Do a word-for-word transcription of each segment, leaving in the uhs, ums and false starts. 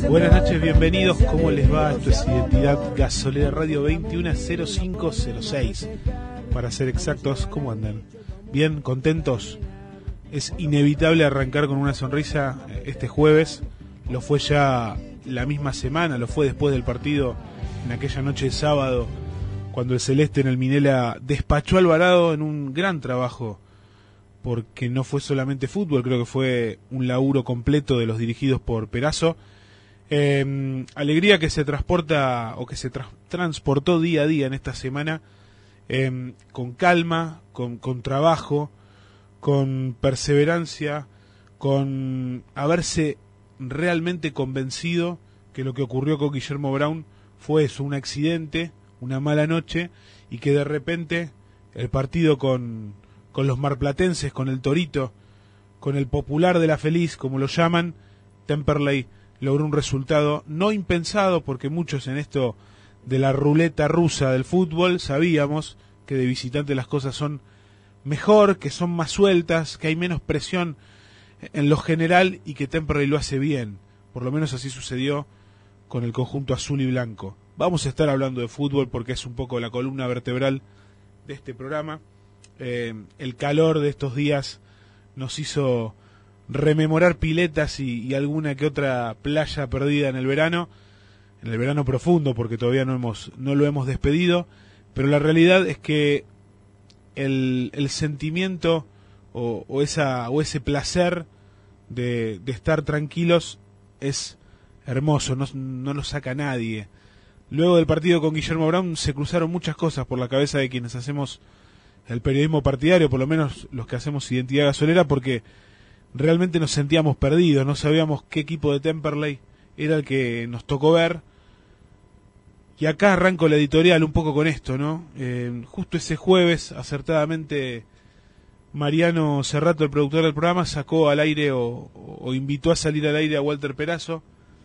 Buenas noches, bienvenidos. ¿Cómo les va? Esto es Identidad Gasolera Radio veintiuno cero cinco cero seis. Para ser exactos, ¿cómo andan? ¿Bien? ¿Contentos? Es inevitable arrancar con una sonrisa este jueves. Lo fue ya la misma semana, lo fue después del partido, en aquella noche de sábado, cuando el Celeste en el Minela despachó a Alvarado en un gran trabajo, porque no fue solamente fútbol, creo que fue un laburo completo de los dirigidos por Perazo. Eh, alegría que se transporta o que se tra- transportó día a día en esta semana, eh, con calma, con, con trabajo, con perseverancia, con haberse realmente convencido que lo que ocurrió con Guillermo Brown fue eso, un accidente, una mala noche, y que de repente el partido con, con los marplatenses, con el Torito, con el popular de la Feliz, como lo llaman, Temperley logró un resultado no impensado, porque muchos en esto de la ruleta rusa del fútbol sabíamos que de visitante las cosas son mejor, que son más sueltas, que hay menos presión en lo general y que Temperley lo hace bien. Por lo menos así sucedió con el conjunto azul y blanco. Vamos a estar hablando de fútbol porque es un poco la columna vertebral de este programa. Eh, el calor de estos días nos hizo rememorar piletas y, y alguna que otra playa perdida en el verano, en el verano profundo, porque todavía no hemos no lo hemos despedido, pero la realidad es que el, el sentimiento o, o esa o ese placer de, de estar tranquilos es hermoso, no, no lo saca nadie. Luego del partido con Guillermo Brown se cruzaron muchas cosas por la cabeza de quienes hacemos el periodismo partidario, por lo menos los que hacemos Identidad Gasolera, porque realmente nos sentíamos perdidos, no sabíamos qué equipo de Temperley era el que nos tocó ver. Y acá arranco la editorial un poco con esto, ¿no? Eh, justo ese jueves, acertadamente, Mariano Cerrato, el productor del programa, sacó al aire o, o invitó a salir al aire a Walter Perazo.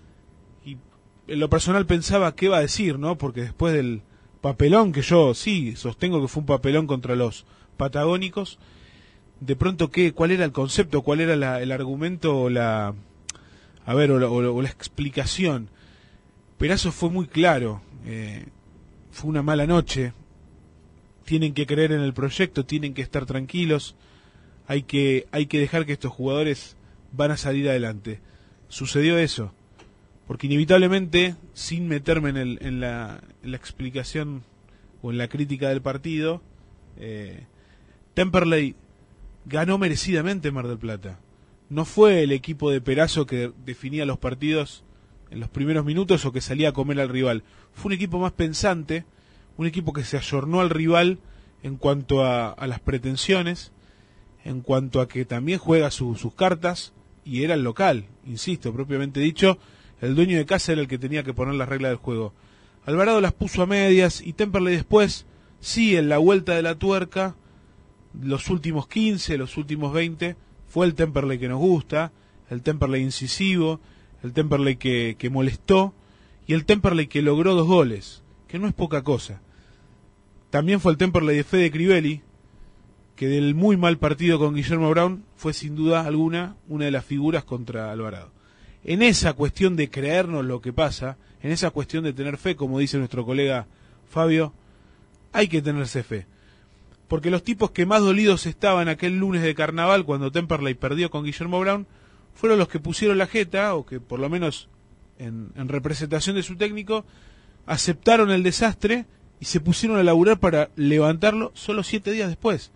Y en lo personal pensaba qué iba a decir, ¿no? Porque después del papelón, que yo sí sostengo que fue un papelón contra los patagónicos, de pronto, ¿qué? ¿Cuál era el concepto? ¿Cuál era la, el argumento o la, a ver, o la, o la, o la explicación? Perazo fue muy claro. Eh, fue una mala noche. Tienen que creer en el proyecto, tienen que estar tranquilos. Hay que, hay que dejar que estos jugadores van a salir adelante. Sucedió eso. Porque inevitablemente, sin meterme en, el, en, la, en la explicación o en la crítica del partido, eh, Temperley ganó merecidamente Mar del Plata. No fue el equipo de Perazo que definía los partidos en los primeros minutos o que salía a comer al rival. Fue un equipo más pensante, un equipo que se ayornó al rival en cuanto a, a las pretensiones, en cuanto a que también juega su, sus cartas, y era el local, insisto, propiamente dicho. El dueño de casa era el que tenía que poner las reglas del juego. Alvarado las puso a medias y Temperley después, sí, en la vuelta de la tuerca, los últimos quince, los últimos veinte, fue el Temperley que nos gusta, el Temperley incisivo, el Temperley que, que molestó y el Temperley que logró dos goles, que no es poca cosa. También fue el Temperley de Fede Crivelli, que del muy mal partido con Guillermo Brown fue sin duda alguna una de las figuras contra Alvarado. En esa cuestión de creernos lo que pasa, en esa cuestión de tener fe, como dice nuestro colega Fabio, hay que tenerse fe. Porque los tipos que más dolidos estaban aquel lunes de carnaval cuando Temperley perdió con Guillermo Brown fueron los que pusieron la jeta, o que por lo menos en, en representación de su técnico aceptaron el desastre y se pusieron a laburar para levantarlo solo siete días después.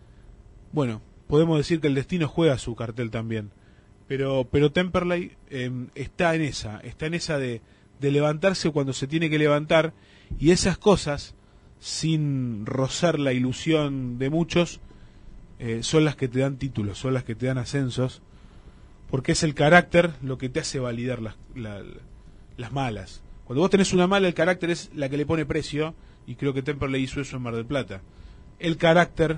Bueno, podemos decir que el destino juega su cartel también. Pero, pero Temperley eh, está en esa, está en esa de, de levantarse cuando se tiene que levantar, y esas cosas, sin rozar la ilusión de muchos, eh, son las que te dan títulos, son las que te dan ascensos, porque es el carácter lo que te hace validar las, la, las malas. Cuando vos tenés una mala, el carácter es la que le pone precio, y creo que Temperley hizo eso en Mar del Plata. El carácter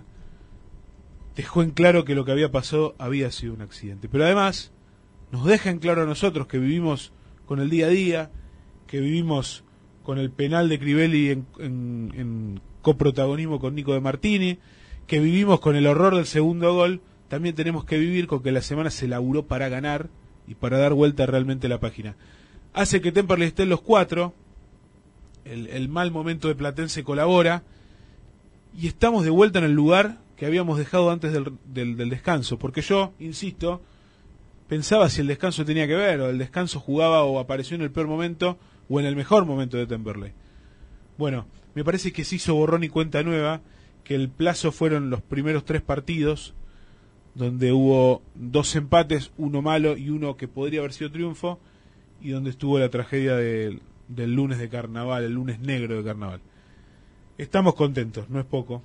dejó en claro que lo que había pasado había sido un accidente. Pero además nos deja en claro a nosotros que vivimos con el día a día, que vivimos con el penal de Crivelli en, en, en coprotagonismo con Nico de Martini, que vivimos con el horror del segundo gol. También tenemos que vivir con que la semana se laburó para ganar y para dar vuelta realmente a la página. hace que Temperley esté en los cuatro, el, el mal momento de Platense colabora, y estamos de vuelta en el lugar que habíamos dejado antes del, del, del descanso, porque yo, insisto, pensaba si el descanso tenía que ver, o el descanso jugaba o apareció en el peor momento, o en el mejor momento de Temperley. Bueno, me parece que se hizo borrón y cuenta nueva, que el plazo fueron los primeros tres partidos, donde hubo dos empates, uno malo y uno que podría haber sido triunfo, y donde estuvo la tragedia de, del lunes de carnaval, el lunes negro de carnaval. Estamos contentos, no es poco,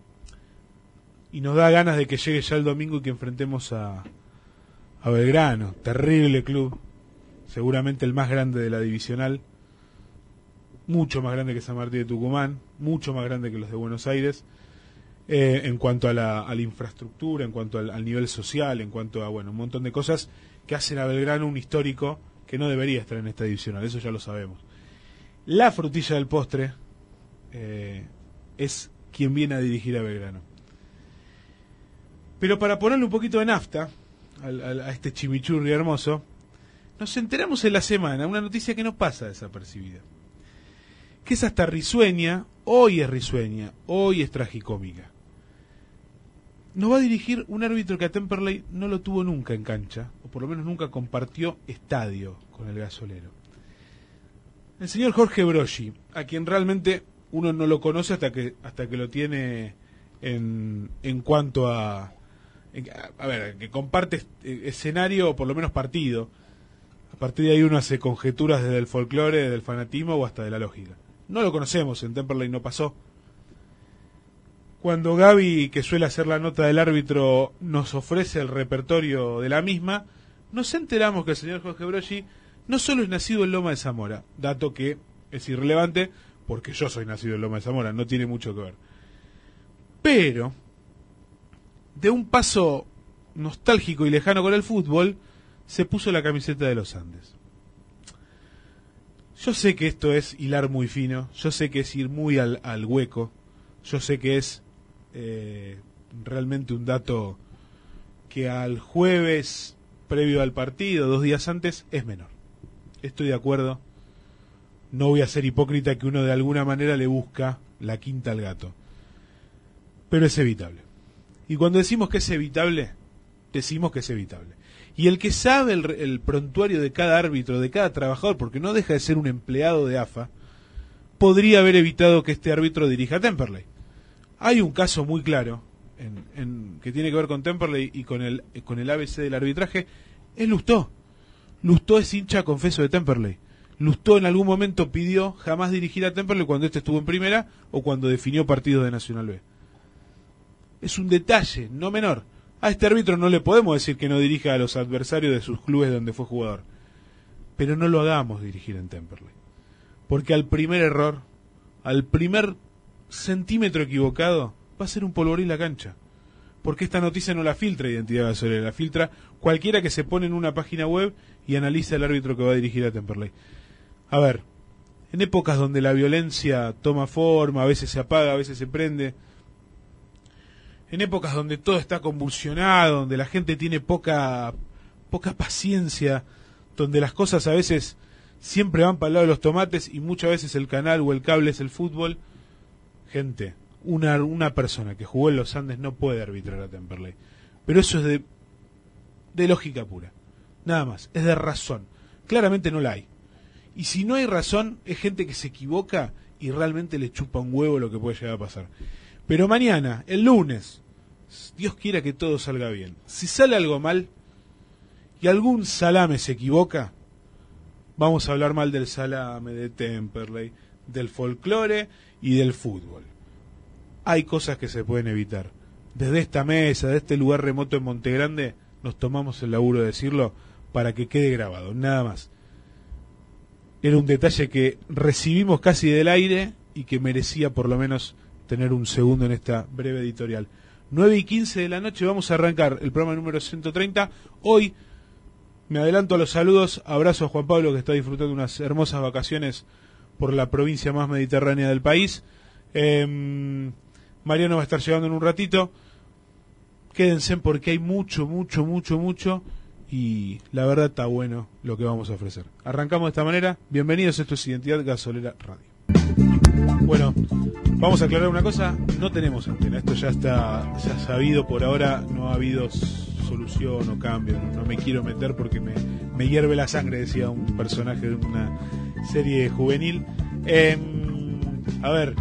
y nos da ganas de que llegue ya el domingo y que enfrentemos a, a Belgrano, terrible club, seguramente el más grande de la divisional, mucho más grande que San Martín de Tucumán, mucho más grande que los de Buenos Aires, eh, en cuanto a la, a la infraestructura, en cuanto al, al nivel social, en cuanto a bueno un montón de cosas que hacen a Belgrano un histórico que no debería estar en esta divisional, eso ya lo sabemos. La frutilla del postre eh, es quien viene a dirigir a Belgrano. Pero para ponerle un poquito de nafta al, al, a este chimichurri hermoso, nos enteramos en la semana una noticia que no pasa desapercibida, que es hasta risueña, hoy es risueña, hoy es tragicómica. Nos va a dirigir un árbitro que a Temperley no lo tuvo nunca en cancha, o por lo menos nunca compartió estadio con el gasolero. El señor Jorge Broggi, a quien realmente uno no lo conoce hasta que hasta que lo tiene en, en cuanto a, a... A ver, que comparte escenario o por lo menos partido. A partir de ahí uno hace conjeturas desde el folclore, desde el fanatismo o hasta de la lógica. No lo conocemos, en Temperley no pasó. Cuando Gaby, que suele hacer la nota del árbitro, nos ofrece el repertorio de la misma, nos enteramos que el señor Jorge Broggi no solo es nacido en Loma de Zamora, dato que es irrelevante porque yo soy nacido en Loma de Zamora, no tiene mucho que ver. Pero, de un paso nostálgico y lejano con el fútbol, se puso la camiseta de los Andes. Yo sé que esto es hilar muy fino, yo sé que es ir muy al, al hueco, yo sé que es eh, realmente un dato que al jueves previo al partido, dos días antes, es menor. Estoy de acuerdo, no voy a ser hipócrita que uno de alguna manera le busca la quinta al gato, pero es evitable. Y cuando decimos que es evitable, decimos que es evitable. Y el que sabe el, el prontuario de cada árbitro, de cada trabajador, porque no deja de ser un empleado de A F A, podría haber evitado que este árbitro dirija a Temperley. Hay un caso muy claro en, en, que tiene que ver con Temperley y con el, con el A B C del arbitraje, es Lustó. Lustó es hincha confeso de Temperley. Lustó en algún momento pidió jamás dirigir a Temperley cuando este estuvo en primera o cuando definió partidos de Nacional B. Es un detalle, no menor. A este árbitro no le podemos decir que no dirija a los adversarios de sus clubes donde fue jugador. Pero no lo hagamos dirigir en Temperley. Porque al primer error, al primer centímetro equivocado, va a ser un polvorín la cancha. Porque esta noticia no la filtra Identidad Gasolera, la filtra cualquiera que se pone en una página web y analiza el árbitro que va a dirigir a Temperley. A ver, en épocas donde la violencia toma forma, a veces se apaga, a veces se prende, en épocas donde todo está convulsionado, donde la gente tiene poca poca paciencia, donde las cosas a veces siempre van para el lado de los tomates y muchas veces el canal o el cable es el fútbol, gente, una, una persona que jugó en los Andes no puede arbitrar a Temperley. Pero eso es de, de lógica pura, nada más, es de razón. Claramente no la hay. Y si no hay razón, es gente que se equivoca y realmente le chupa un huevo lo que puede llegar a pasar. Pero mañana, el lunes, Dios quiera que todo salga bien. Si sale algo mal y algún salame se equivoca, vamos a hablar mal del salame, de Temperley, del folclore y del fútbol. Hay cosas que se pueden evitar. Desde esta mesa, de este lugar remoto en Montegrande, nos tomamos el laburo de decirlo para que quede grabado, nada más. Era un detalle que recibimos casi del aire y que merecía por lo menos tener un segundo en esta breve editorial. nueve y quince de la noche vamos a arrancar el programa número ciento treinta. Hoy me adelanto a los saludos. Abrazo a Juan Pablo, que está disfrutando unas hermosas vacaciones por la provincia más mediterránea del país. Eh, Mariano va a estar llegando en un ratito. Quédense porque hay mucho, mucho, mucho, mucho. y la verdad está bueno lo que vamos a ofrecer. Arrancamos de esta manera. Bienvenidos, esto es Identidad Gasolera Radio. Bueno, vamos a aclarar una cosa, no tenemos antena, esto ya está ya sabido por ahora, no ha habido solución o cambio, no me quiero meter porque me, me hierve la sangre, decía un personaje de una serie juvenil. Eh, a ver,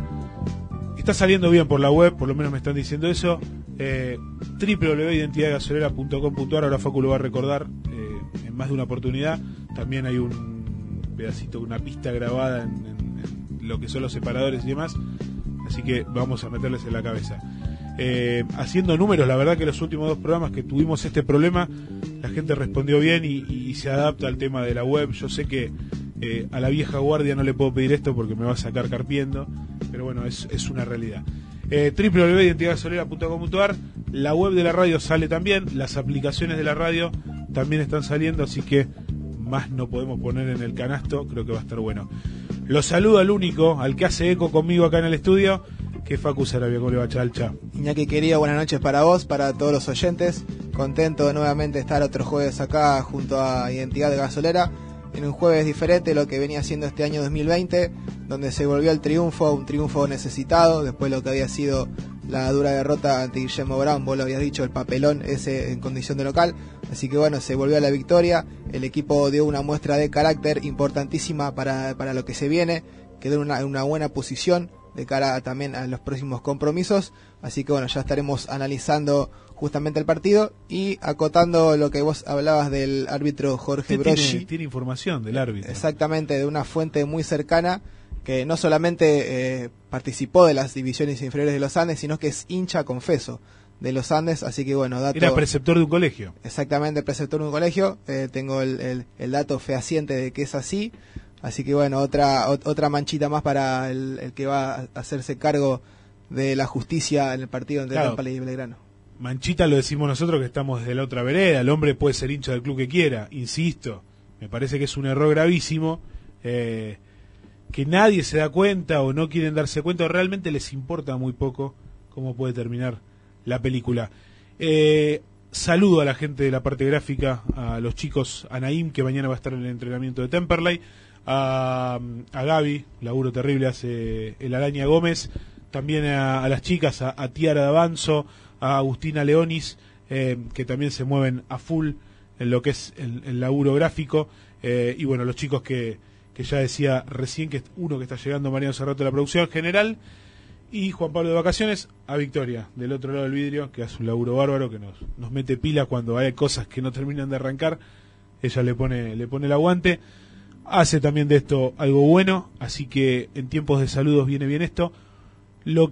está saliendo bien por la web, por lo menos me están diciendo eso. eh, doble u doble u doble u punto identidad gasolera punto com punto a r, ahora Facu lo va a recordar eh, en más de una oportunidad. También hay un pedacito, una pista grabada en, en, en lo que son los separadores y demás, así que vamos a meterles en la cabeza. Eh, haciendo números, la verdad que los últimos dos programas que tuvimos este problema, la gente respondió bien y, y se adapta al tema de la web. Yo sé que eh, a la vieja guardia no le puedo pedir esto porque me va a sacar carpiendo, pero bueno, es, es una realidad. eh, doble u doble u doble u punto identidad gasolera punto com punto a r, la web de la radio sale también, las aplicaciones de la radio también están saliendo, así que más no podemos poner en el canasto, creo que va a estar bueno. Los saludo al único, al que hace eco conmigo acá en el estudio, que es Facu Sarabia. ¿Cómo le va, Chalcha? Iñaki querido, buenas noches para vos, para todos los oyentes. Contento de nuevamente estar otro jueves acá junto a Identidad Gasolera, en un jueves diferente de lo que venía siendo este año dos mil veinte, donde se volvió el triunfo, un triunfo necesitado, después de lo que había sido la dura derrota ante Guillermo Brown, vos lo habías dicho, el papelón ese en condición de local. Así que bueno, se volvió a la victoria, el equipo dio una muestra de carácter importantísima para, para lo que se viene, quedó en una, en una buena posición de cara a, también a los próximos compromisos, así que bueno, ya estaremos analizando justamente el partido y acotando lo que vos hablabas del árbitro Jorge Broggi. Tiene, tiene información del árbitro. Exactamente, de una fuente muy cercana, que no solamente eh, participó de las divisiones inferiores de los Andes, sino que es hincha confeso de los Andes, así que bueno, dato... Era preceptor de un colegio. Exactamente, preceptor de un colegio, eh, tengo el, el, el dato fehaciente de que es así. Así que bueno, otra otra manchita más para el, el que va a hacerse cargo de la justicia en el partido entre Claro. Temperley y Belgrano. Manchita lo decimos nosotros que estamos de la otra vereda, el hombre puede ser hincha del club que quiera, insisto, me parece que es un error gravísimo, eh, que nadie se da cuenta o no quieren darse cuenta, o realmente les importa muy poco cómo puede terminar la película. Eh, saludo a la gente de la parte gráfica, a los chicos, a Naim, que mañana va a estar en el entrenamiento de Temperley, A, a Gaby, laburo terrible hace el Araña Gómez, también a, a las chicas, a, a Tiara Davanzo, a Agustina Leonis, eh, que también se mueven a full en lo que es el, el laburo gráfico, eh, y bueno, los chicos que, que ya decía recién, que uno que está llegando, Mariano Cerrato, de la producción general, y Juan Pablo de Vacaciones, a Victoria, del otro lado del vidrio, que hace un laburo bárbaro, que nos, nos mete pila cuando hay cosas que no terminan de arrancar, ella le pone, le pone el aguante. Hace también de esto algo bueno, así que en tiempos de saludos viene bien esto. Lo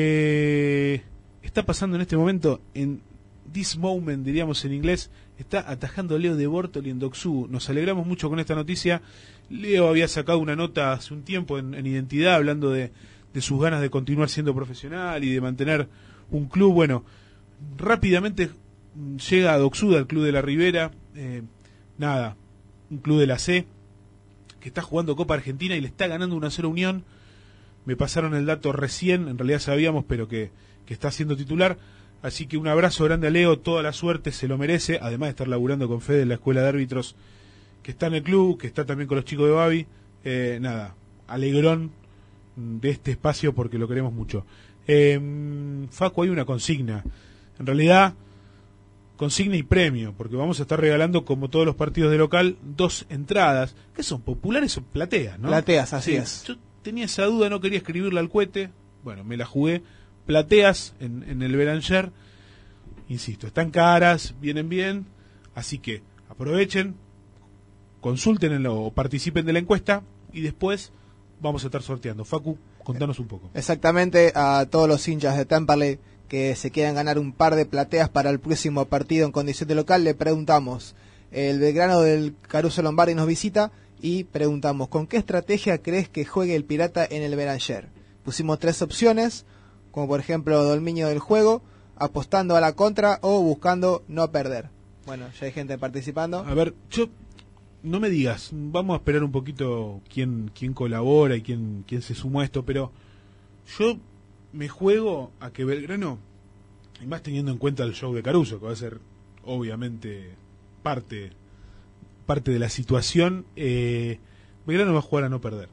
que está pasando en este momento, en this moment, diríamos en inglés, está atajando Leo de Bortoli en Doksú. Nos alegramos mucho con esta noticia. Leo había sacado una nota hace un tiempo en, en Identidad, hablando de, de sus ganas de continuar siendo profesional y de mantener un club. Bueno, rápidamente llega a Doksú, al club de la Ribera, eh, nada, un club de la C, que está jugando Copa Argentina y le está ganando uno a cero Unión. Me pasaron el dato recién, en realidad sabíamos, pero que, que está siendo titular. Así que un abrazo grande a Leo, toda la suerte, se lo merece, además de estar laburando con Fede en la escuela de árbitros, que está en el club, que está también con los chicos de Babi. Eh, nada, alegrón de este espacio porque lo queremos mucho. Eh, Facu, hay una consigna. En realidad, consigna y premio, porque vamos a estar regalando, como todos los partidos de local, dos entradas, que son populares o plateas, ¿no? Plateas, así sí, es. Yo tenía esa duda, no quería escribirla al cohete, bueno, me la jugué. Plateas en, en el Beranger, insisto, están caras, vienen bien, así que aprovechen, consulten o participen de la encuesta y después vamos a estar sorteando. Facu, contanos un poco. Exactamente, a todos los hinchas de Temperley que se quieran ganar un par de plateas para el próximo partido en condición de local, le preguntamos, el Belgrano del Caruso Lombardi nos visita y preguntamos, ¿con qué estrategia crees que juegue el Pirata en el Beranger? Pusimos tres opciones, como por ejemplo dominio del juego, apostando a la contra o buscando no perder. Bueno, ya hay gente participando. A ver, yo, no me digas, vamos a esperar un poquito quién, quién colabora y quién, quién se sumó a esto, pero yo me juego a que Belgrano, y más teniendo en cuenta el show de Caruso, que va a ser obviamente parte, parte de la situación. Eh, Belgrano va a jugar a no perder.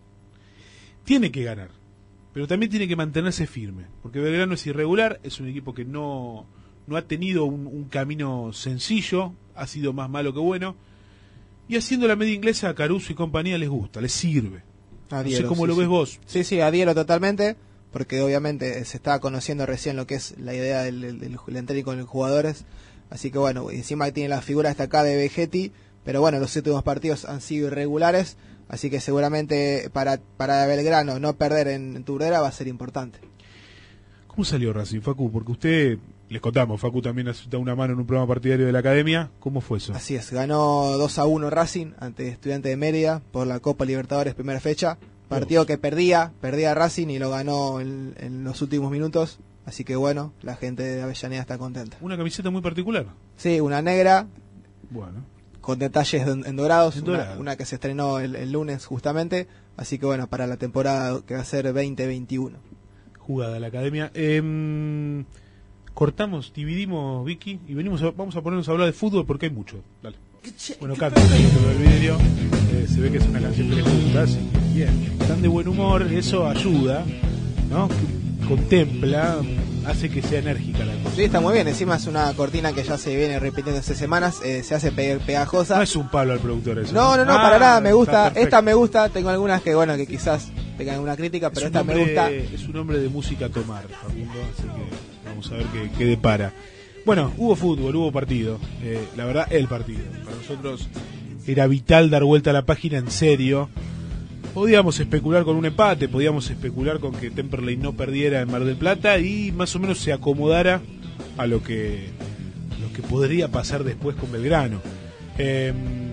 Tiene que ganar, pero también tiene que mantenerse firme, porque Belgrano es irregular, es un equipo que no, no ha tenido un, un camino sencillo, ha sido más malo que bueno, y haciendo la media inglesa a Caruso y compañía les gusta, les sirve. Adhiero, no sé cómo sí, lo ves sí. vos. Sí, sí, adhiero totalmente, porque obviamente se está conociendo recién lo que es la idea del, del, del, del técnico con los jugadores, así que bueno, encima tiene la figura hasta acá de Vegetti, pero bueno, los últimos partidos han sido irregulares, así que seguramente para para Belgrano no perder en, en Turdera va a ser importante. ¿Cómo salió Racing, Facu? Porque usted, les contamos, Facu también ha dado una mano en un programa partidario de la academia. ¿Cómo fue eso? Así es, ganó dos a uno Racing ante Estudiantes de Mérida por la Copa Libertadores primera fecha. Partido Dios. que perdía, perdía Racing y lo ganó en, en los últimos minutos. Así que bueno, la gente de Avellaneda está contenta. Una camiseta muy particular. Sí, una negra. Bueno. Con detalles en, en dorados, en una, dorado. una que se estrenó el, el lunes justamente, así que bueno, para la temporada que va a ser veinte veintiuno. Jugada la academia. Eh, cortamos, dividimos, Vicky, y venimos a, vamos a ponernos a hablar de fútbol porque hay mucho. Dale. Bueno, canta el vidrio, eh, se ve que es una canción que les gusta, así que bien. Están de buen humor, eso ayuda, ¿no? Contempla, hace que sea enérgica la cosa. Sí, está muy bien, encima es una cortina que ya se viene repitiendo hace semanas, eh, se hace pe pegajosa. No es un palo al productor eso. No, no, no, ah, para nada, me gusta, esta me gusta, tengo algunas que bueno, que quizás tengan alguna crítica, pero esta hombre, me gusta. Es un hombre de música a tomar, Facundo, así que vamos a ver qué, qué depara. Bueno, hubo fútbol, hubo partido, eh, la verdad, el partido. Para nosotros era vital dar vuelta a la página en serio. Podíamos especular con un empate, podíamos especular con que Temperley no perdiera en Mar del Plata y más o menos se acomodara a lo que, lo que podría pasar después con Belgrano. Eh,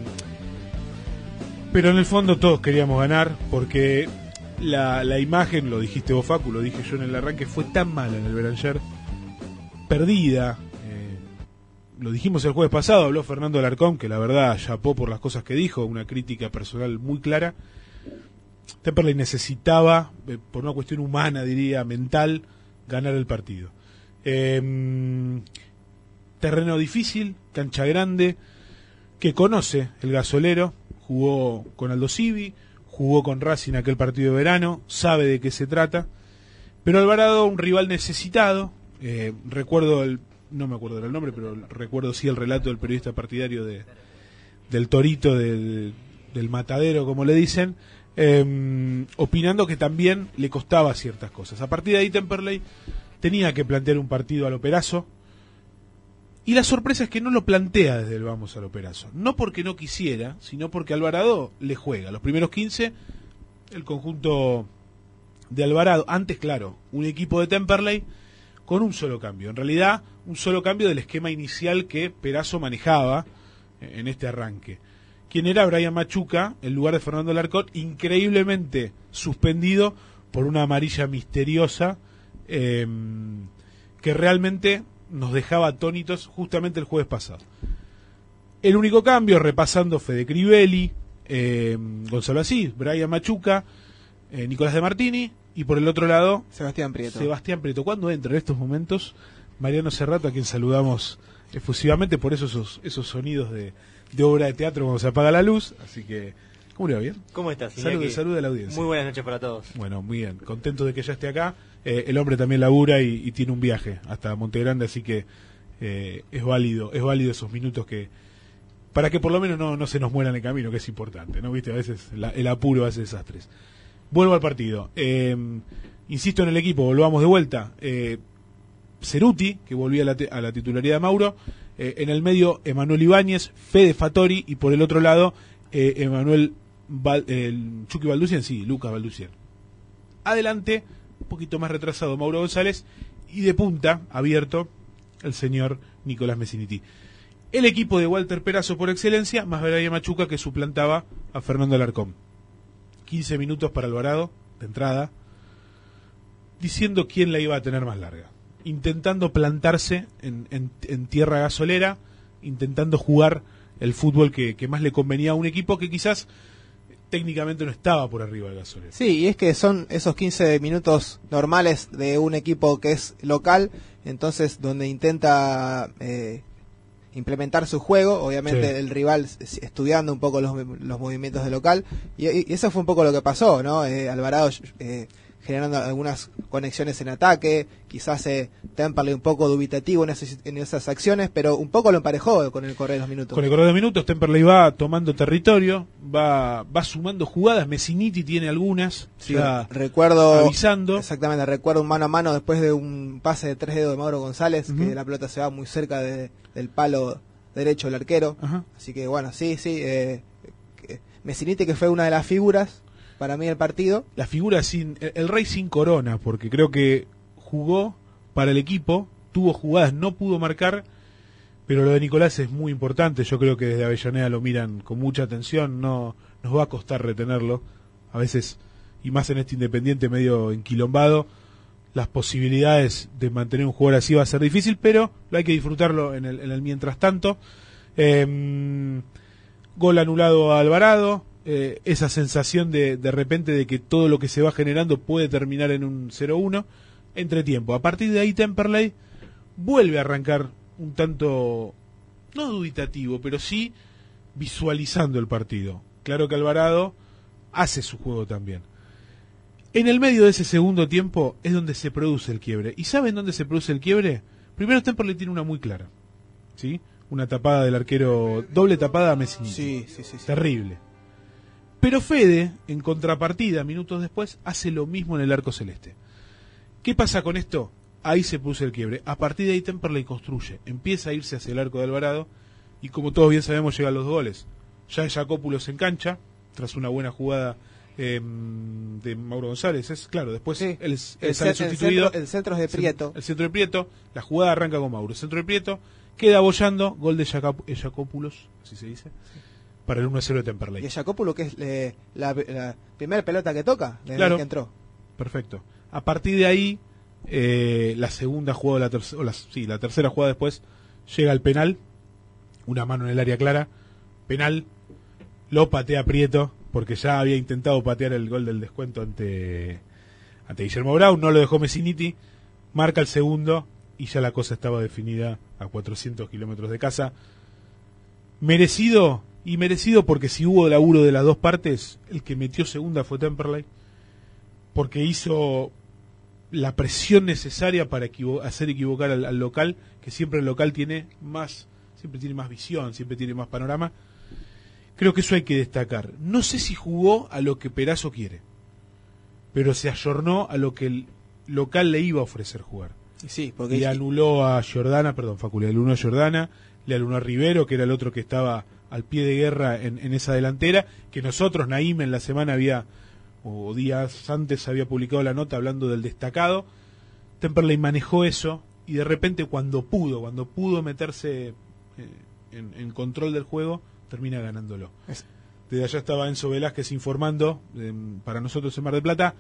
pero en el fondo todos queríamos ganar porque la, la imagen, lo dijiste vos Facu, lo dije yo en el arranque, fue tan mala en el Belanger, perdida. Eh, lo dijimos el jueves pasado, habló Fernando Alarcón, que la verdad chapó por las cosas que dijo, una crítica personal muy clara. Temperley necesitaba, eh, por una cuestión humana, diría, mental, ganar el partido. Eh, terreno difícil, cancha grande, que conoce el gasolero, jugó con Aldo Civi, jugó con Racing aquel partido de verano, sabe de qué se trata, pero Alvarado, un rival necesitado, eh, recuerdo, el, no me acuerdo del nombre, pero recuerdo sí el relato del periodista partidario de, del Torito, del, del Matadero, como le dicen, Eh, opinando que también le costaba ciertas cosas. A partir de ahí Temperley tenía que plantear un partido al operazo y la sorpresa es que no lo plantea desde el vamos al operazo, no porque no quisiera, sino porque Alvarado le juega los primeros quince el conjunto de Alvarado, antes claro, un equipo de Temperley con un solo cambio, en realidad un solo cambio del esquema inicial que Perazo manejaba en este arranque. Quien era Brian Machuca, en lugar de Fernando Alarcón, increíblemente suspendido por una amarilla misteriosa eh, que realmente nos dejaba atónitos justamente el jueves pasado. El único cambio, repasando, Fede Crivelli, eh, Gonzalo Asís, Brian Machuca, eh, Nicolás de Martini, y por el otro lado, Sebastián Prieto. Sebastián Prieto. ¿Cuándo entra en estos momentos? Mariano Cerrato, a quien saludamos efusivamente por eso esos, esos sonidos de... de obra de teatro cuando se apaga la luz, así que, ¿cómo le va? ¿Bien? ¿Cómo estás? Salud, salud a la audiencia. Muy buenas noches para todos. Bueno, muy bien, contento de que ya esté acá. Eh, el hombre también labura y, y tiene un viaje hasta Montegrande, así que eh, es válido, es válido esos minutos que, para que por lo menos no, no se nos muera en el camino, que es importante, ¿no? Viste, a veces la, el apuro hace desastres. Vuelvo al partido. Eh, insisto en el equipo, volvamos de vuelta. Eh, Ceruti, que volvía a la, a la titularidad de Mauro. Eh, en el medio, Emanuel Ibáñez, Fede Fattori, y por el otro lado, eh, Emanuel Val, el Chucky Balducien, sí, Lucas Balducien. Adelante, un poquito más retrasado, Mauro González, y de punta, abierto, el señor Nicolás Messiniti. El equipo de Walter Perazo por excelencia, más Brian Machuca, que suplantaba a Fernando Alarcón. quince minutos para Alvarado, de entrada, diciendo quién la iba a tener más larga. Intentando plantarse en, en, en tierra gasolera, intentando jugar el fútbol que, que más le convenía a un equipo que quizás técnicamente no estaba por arriba del gasolero. Sí, y es que son esos quince minutos normales de un equipo que es local, entonces donde intenta eh, implementar su juego, obviamente sí. el rival estudiando un poco los, los movimientos del local, y, y eso fue un poco lo que pasó, ¿no? Eh, Alvarado eh, generando algunas conexiones en ataque, quizás eh, Temperley un poco dubitativo en, ese, en esas acciones, pero un poco lo emparejó con el correr de los minutos. Con el correr de los minutos, Temperley va tomando territorio, va va sumando jugadas, Messiniti tiene algunas, sí, ya recuerdo, avisando. Exactamente, recuerdo un mano a mano después de un pase de tres dedos de Mauro González, uh-huh. que la pelota se va muy cerca de, del palo derecho del arquero, uh-huh. así que bueno, sí, sí, eh, Messiniti que fue una de las figuras para mí el partido. La figura sin el, el rey sin corona, porque creo que jugó para el equipo, tuvo jugadas, no pudo marcar, pero lo de Nicolás es muy importante. Yo creo que desde Avellaneda lo miran con mucha atención, no nos va a costar retenerlo. A veces, y más en este Independiente medio enquilombado, las posibilidades de mantener un jugador así va a ser difícil, pero lo hay que disfrutarlo en el, en el mientras tanto. Eh, gol anulado a Alvarado. Eh, esa sensación de de repente de que todo lo que se va generando puede terminar en un cero uno, entretiempo. A partir de ahí Temperley vuelve a arrancar un tanto, no dubitativo, pero sí visualizando el partido. Claro que Alvarado hace su juego también. En el medio de ese segundo tiempo es donde se produce el quiebre. ¿Y saben dónde se produce el quiebre? Primero Temperley tiene una muy clara, ¿sí? Una tapada del arquero, doble tapada a Messi. Sí, sí, sí, sí. Terrible. Pero Fede, en contrapartida, minutos después, hace lo mismo en el arco celeste. ¿Qué pasa con esto? Ahí se puso el quiebre. A partir de ahí Temperley construye. Empieza a irse hacia el arco de Alvarado y como todos bien sabemos llegan los goles. Ya Jacópulos en cancha, tras una buena jugada eh, de Mauro González. Es claro, después sí. él, él el, sale centro, sustituido. El centro, el centro es de Prieto. El centro de Prieto. La jugada arranca con Mauro. El centro de Prieto queda abollando. Gol de Jacópulos, así se dice. Sí. Para el uno a cero de Temperley. Y Jacópulo, que es eh, la, la primera pelota que toca, desde claro, que entró. Perfecto. A partir de ahí, eh, la segunda jugada, la, terc- o la, sí, la tercera jugada después, llega el penal, una mano en el área clara, penal, lo patea Prieto, porque ya había intentado patear el gol del descuento ante, ante Guillermo Brown, no lo dejó Messiniti, marca el segundo, y ya la cosa estaba definida a cuatrocientos kilómetros de casa. Merecido... Y merecido porque si hubo laburo de las dos partes, el que metió segunda fue Temperley, porque hizo la presión necesaria para equivo- hacer equivocar al, al local, que siempre el local tiene más, siempre tiene más visión, siempre tiene más panorama. Creo que eso hay que destacar. No sé si jugó a lo que Perazo quiere, pero se ayornó a lo que el local le iba a ofrecer jugar. Sí, porque le anuló a Jordana, perdón, Facu, le anuló a Jordana, le anuló a Rivero, que era el otro que estaba al pie de guerra en, en esa delantera, que nosotros, Naim, en la semana había, o días antes había publicado la nota hablando del destacado. Temperley manejó eso, y de repente cuando pudo, cuando pudo meterse eh, en, en control del juego, termina ganándolo. Es. Desde allá estaba Enzo Velázquez informando, eh, para nosotros en Mar del Plata,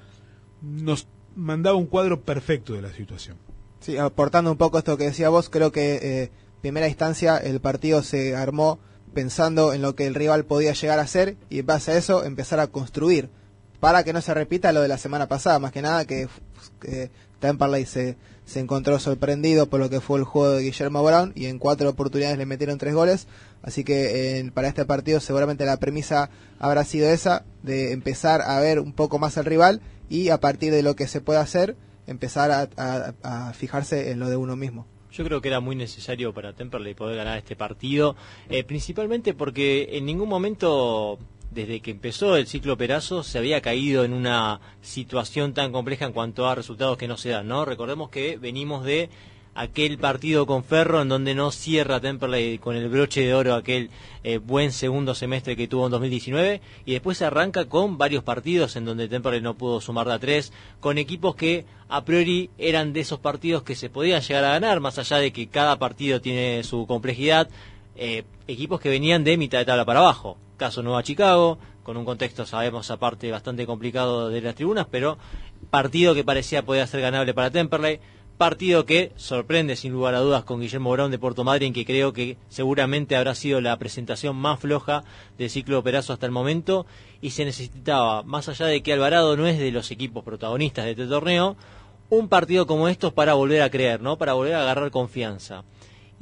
nos mandaba un cuadro perfecto de la situación. Sí, aportando un poco esto que decía vos, creo que eh, primera instancia el partido se armó pensando en lo que el rival podía llegar a hacer y en base a eso empezar a construir para que no se repita lo de la semana pasada, más que nada que, que Temperley se, se encontró sorprendido por lo que fue el juego de Guillermo Brown y en cuatro oportunidades le metieron tres goles, así que eh, para este partido seguramente la premisa habrá sido esa, de empezar a ver un poco más al rival y a partir de lo que se puede hacer empezar a, a, a fijarse en lo de uno mismo. Yo creo que era muy necesario para Temperley poder ganar este partido, eh, principalmente porque en ningún momento, desde que empezó el ciclo Perazo, se había caído en una situación tan compleja en cuanto a resultados que no se dan, ¿no? Recordemos que venimos de aquel partido con Ferro en donde no cierra Temperley con el broche de oro aquel eh, buen segundo semestre que tuvo en dos mil diecinueve y después se arranca con varios partidos en donde Temperley no pudo sumar de a tres con equipos que a priori eran de esos partidos que se podían llegar a ganar, más allá de que cada partido tiene su complejidad, eh, equipos que venían de mitad de tabla para abajo, caso Nueva Chicago, con un contexto sabemos aparte bastante complicado de las tribunas, pero partido que parecía poder ser ganable para Temperley. Partido que sorprende sin lugar a dudas con Guillermo Brown de Puerto Madryn, que creo que seguramente habrá sido la presentación más floja del ciclo Perazo hasta el momento, y se necesitaba, más allá de que Alvarado no es de los equipos protagonistas de este torneo, un partido como estos para volver a creer, ¿no? Para volver a agarrar confianza.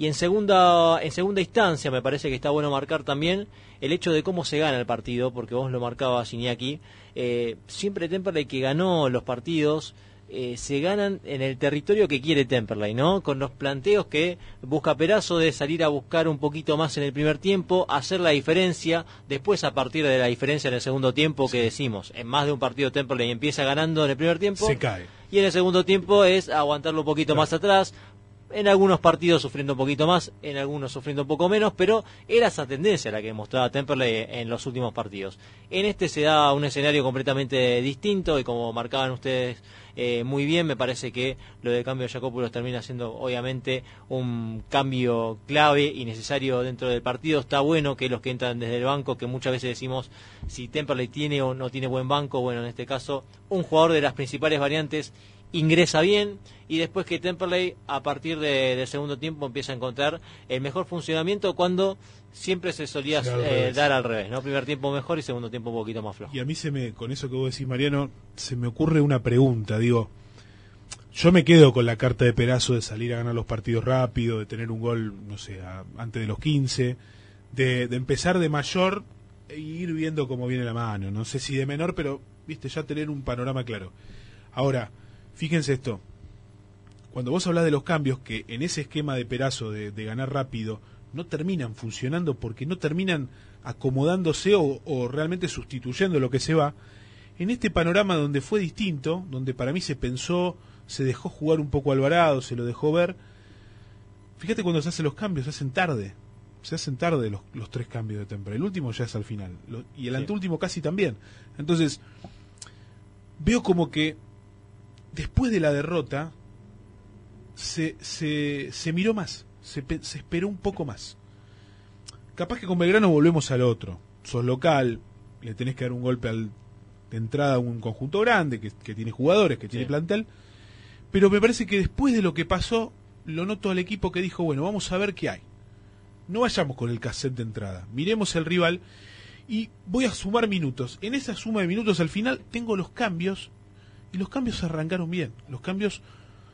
Y en segunda, en segunda instancia me parece que está bueno marcar también el hecho de cómo se gana el partido, porque vos lo marcabas, Iñaki. Eh, siempre Temperley, que ganó los partidos, eh, se ganan en el territorio que quiere Temperley, ¿no? Con los planteos que busca Perazo de salir a buscar un poquito más en el primer tiempo, hacer la diferencia, después a partir de la diferencia en el segundo tiempo, sí, que decimos, en más de un partido Temperley empieza ganando en el primer tiempo, se cae. Y en el segundo tiempo es aguantarlo un poquito, claro, más atrás. En algunos partidos sufriendo un poquito más, en algunos sufriendo un poco menos, pero era esa tendencia la que mostraba Temperley en los últimos partidos. En este se da un escenario completamente distinto y como marcaban ustedes eh, muy bien, me parece que lo de cambio de Jacopoulos termina siendo obviamente un cambio clave y necesario dentro del partido. Está bueno que los que entran desde el banco, que muchas veces decimos si Temperley tiene o no tiene buen banco, bueno, en este caso un jugador de las principales variantes ingresa bien, y después que Temperley a partir de, del segundo tiempo empieza a encontrar el mejor funcionamiento, cuando siempre se solía al eh, dar al revés, ¿no? Primer tiempo mejor y segundo tiempo un poquito más flojo. Y a mí se me, con eso que vos decís, Mariano, se me ocurre una pregunta. Digo, yo me quedo con la carta de Perazo de salir a ganar los partidos rápido, de tener un gol, no sé, a, antes de los quince, de, de empezar de mayor e ir viendo cómo viene la mano. No sé si de menor, pero viste, ya tener un panorama claro. Ahora, fíjense esto, cuando vos hablás de los cambios, que en ese esquema de Perazo de, de ganar rápido, no terminan funcionando porque no terminan acomodándose o, o realmente sustituyendo lo que se va, en este panorama donde fue distinto, donde para mí se pensó, se dejó jugar un poco Alvarado, se lo dejó ver, fíjate cuando se hacen los cambios, se hacen tarde, se hacen tarde los, los tres cambios de Temperley, el último ya es al final, lo, y el sí. anteúltimo casi también. Entonces, veo como que después de la derrota se, se, se miró más, se, se esperó un poco más. Capaz que con Belgrano volvemos al otro. Sos local, le tenés que dar un golpe al, de entrada a un conjunto grande, que, que tiene jugadores, que tiene sí. plantel. Pero me parece que después de lo que pasó, lo noto al equipo que dijo, bueno, vamos a ver qué hay. No vayamos con el cassette de entrada, miremos el rival y voy a sumar minutos. En esa suma de minutos al final tengo los cambios. Y los cambios arrancaron bien. Los cambios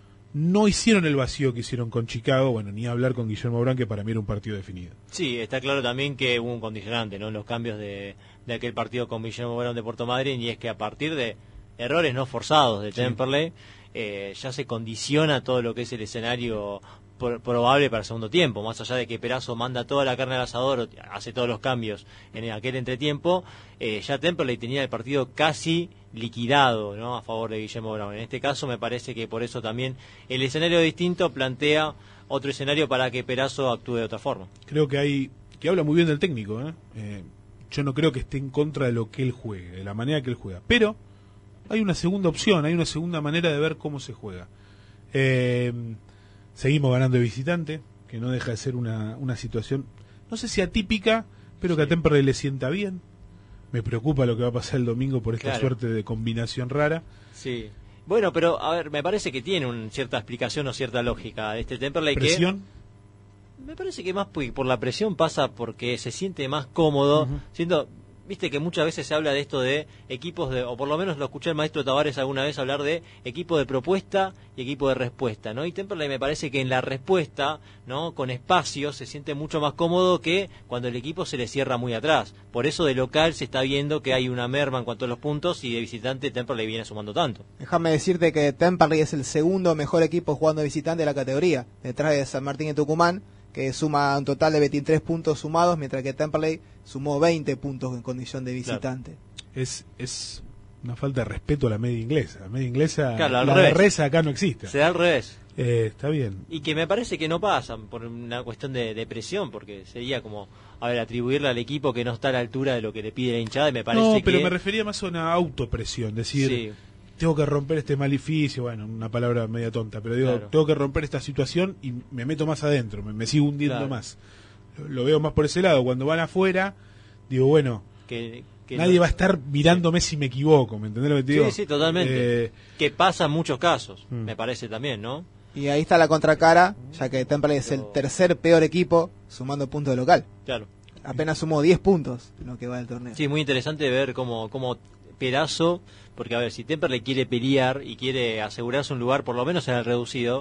no hicieron el vacío que hicieron con Chicago. Bueno, ni hablar con Guillermo Brown, que para mí era un partido definido. Sí, está claro también que hubo un condicionante, ¿no? Los cambios de, de aquel partido con Guillermo Brown de Puerto Madryn, y es que a partir de errores no forzados de Temperley, sí. eh, ya se condiciona todo lo que es el escenario por, probable para el segundo tiempo. Más allá de que Perazo manda toda la carne al asador, hace todos los cambios en aquel entretiempo, eh, ya Temperley tenía el partido casi liquidado, ¿no?, a favor de Guillermo Brown. En este caso me parece que por eso también el escenario distinto plantea otro escenario para que Perazo actúe de otra forma. Creo que hay que habla muy bien del técnico, ¿eh? Eh, yo no creo que esté en contra de lo que él juegue, de la manera que él juega, pero hay una segunda opción, hay una segunda manera de ver cómo se juega. Eh, seguimos ganando de visitante, que no deja de ser una, una situación, no sé si atípica, pero sí. que a Temperley le sienta bien. Me preocupa lo que va a pasar el domingo por esta claro. suerte de combinación rara. Sí. Bueno, pero a ver, me parece que tiene una cierta explicación o cierta lógica este Temperley. ¿Presión? Que me parece que más por la presión pasa porque se siente más cómodo, uh-huh. siendo, viste que muchas veces se habla de esto de equipos de, o por lo menos lo escuché el maestro Tavares alguna vez hablar de equipo de propuesta y equipo de respuesta, ¿no? Y Temperley me parece que en la respuesta, ¿no?, con espacio se siente mucho más cómodo que cuando el equipo se le cierra muy atrás. Por eso de local se está viendo que hay una merma en cuanto a los puntos y de visitante Temperley viene sumando tanto. Déjame decirte que Temperley es el segundo mejor equipo jugando de visitante de la categoría, detrás de San Martín y Tucumán, que suma un total de veintitrés puntos sumados, mientras que Temperley sumó veinte puntos en condición de visitante. Claro. Es es una falta de respeto a la media inglesa. La media inglesa, claro, la de reza acá no existe. Se da al revés. Eh, está bien. Y que me parece que no pasa por una cuestión de, de presión, porque sería como, a ver, atribuirle al equipo que no está a la altura de lo que le pide la hinchada, y me parece que... No, pero me refería más a una autopresión, decir... Sí. Tengo que romper este maleficio, bueno, una palabra media tonta, pero digo, claro. tengo que romper esta situación y me meto más adentro, me, me sigo hundiendo claro. más. Lo, lo veo más por ese lado. Cuando van afuera, digo, bueno, que, que nadie no, va a estar mirándome sí. si me equivoco, ¿me entendés lo que te digo? Sí, sí, totalmente. Eh, que pasa en muchos casos, mm. me parece también, ¿no? Y ahí está la contracara, ya que Temperley es el tercer peor equipo sumando puntos de local. Claro. Apenas sumó diez puntos en lo que va del torneo. Sí, muy interesante ver cómo... cómo Perazo, porque a ver, si Temperley quiere pelear y quiere asegurarse un lugar por lo menos en el reducido,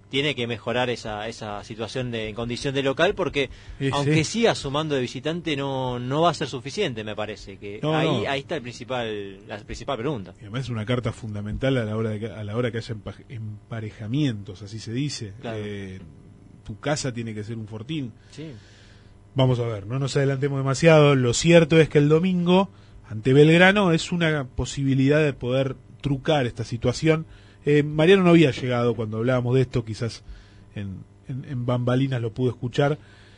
tiene que mejorar esa esa situación de en condición de local, porque sí, aunque sí. siga sumando de visitante no no va a ser suficiente, me parece que no, ahí no. ahí está el principal la principal pregunta. Y además es una carta fundamental a la hora de que, a la hora que haya empa- emparejamientos, así se dice. Claro. Eh, tu casa tiene que ser un fortín. Sí. Vamos a ver, no nos adelantemos demasiado. Lo cierto es que el domingo ante Belgrano es una posibilidad de poder trucar esta situación. Eh, Mariano no había llegado cuando hablábamos de esto, quizás en, en, en bambalinas lo pudo escuchar.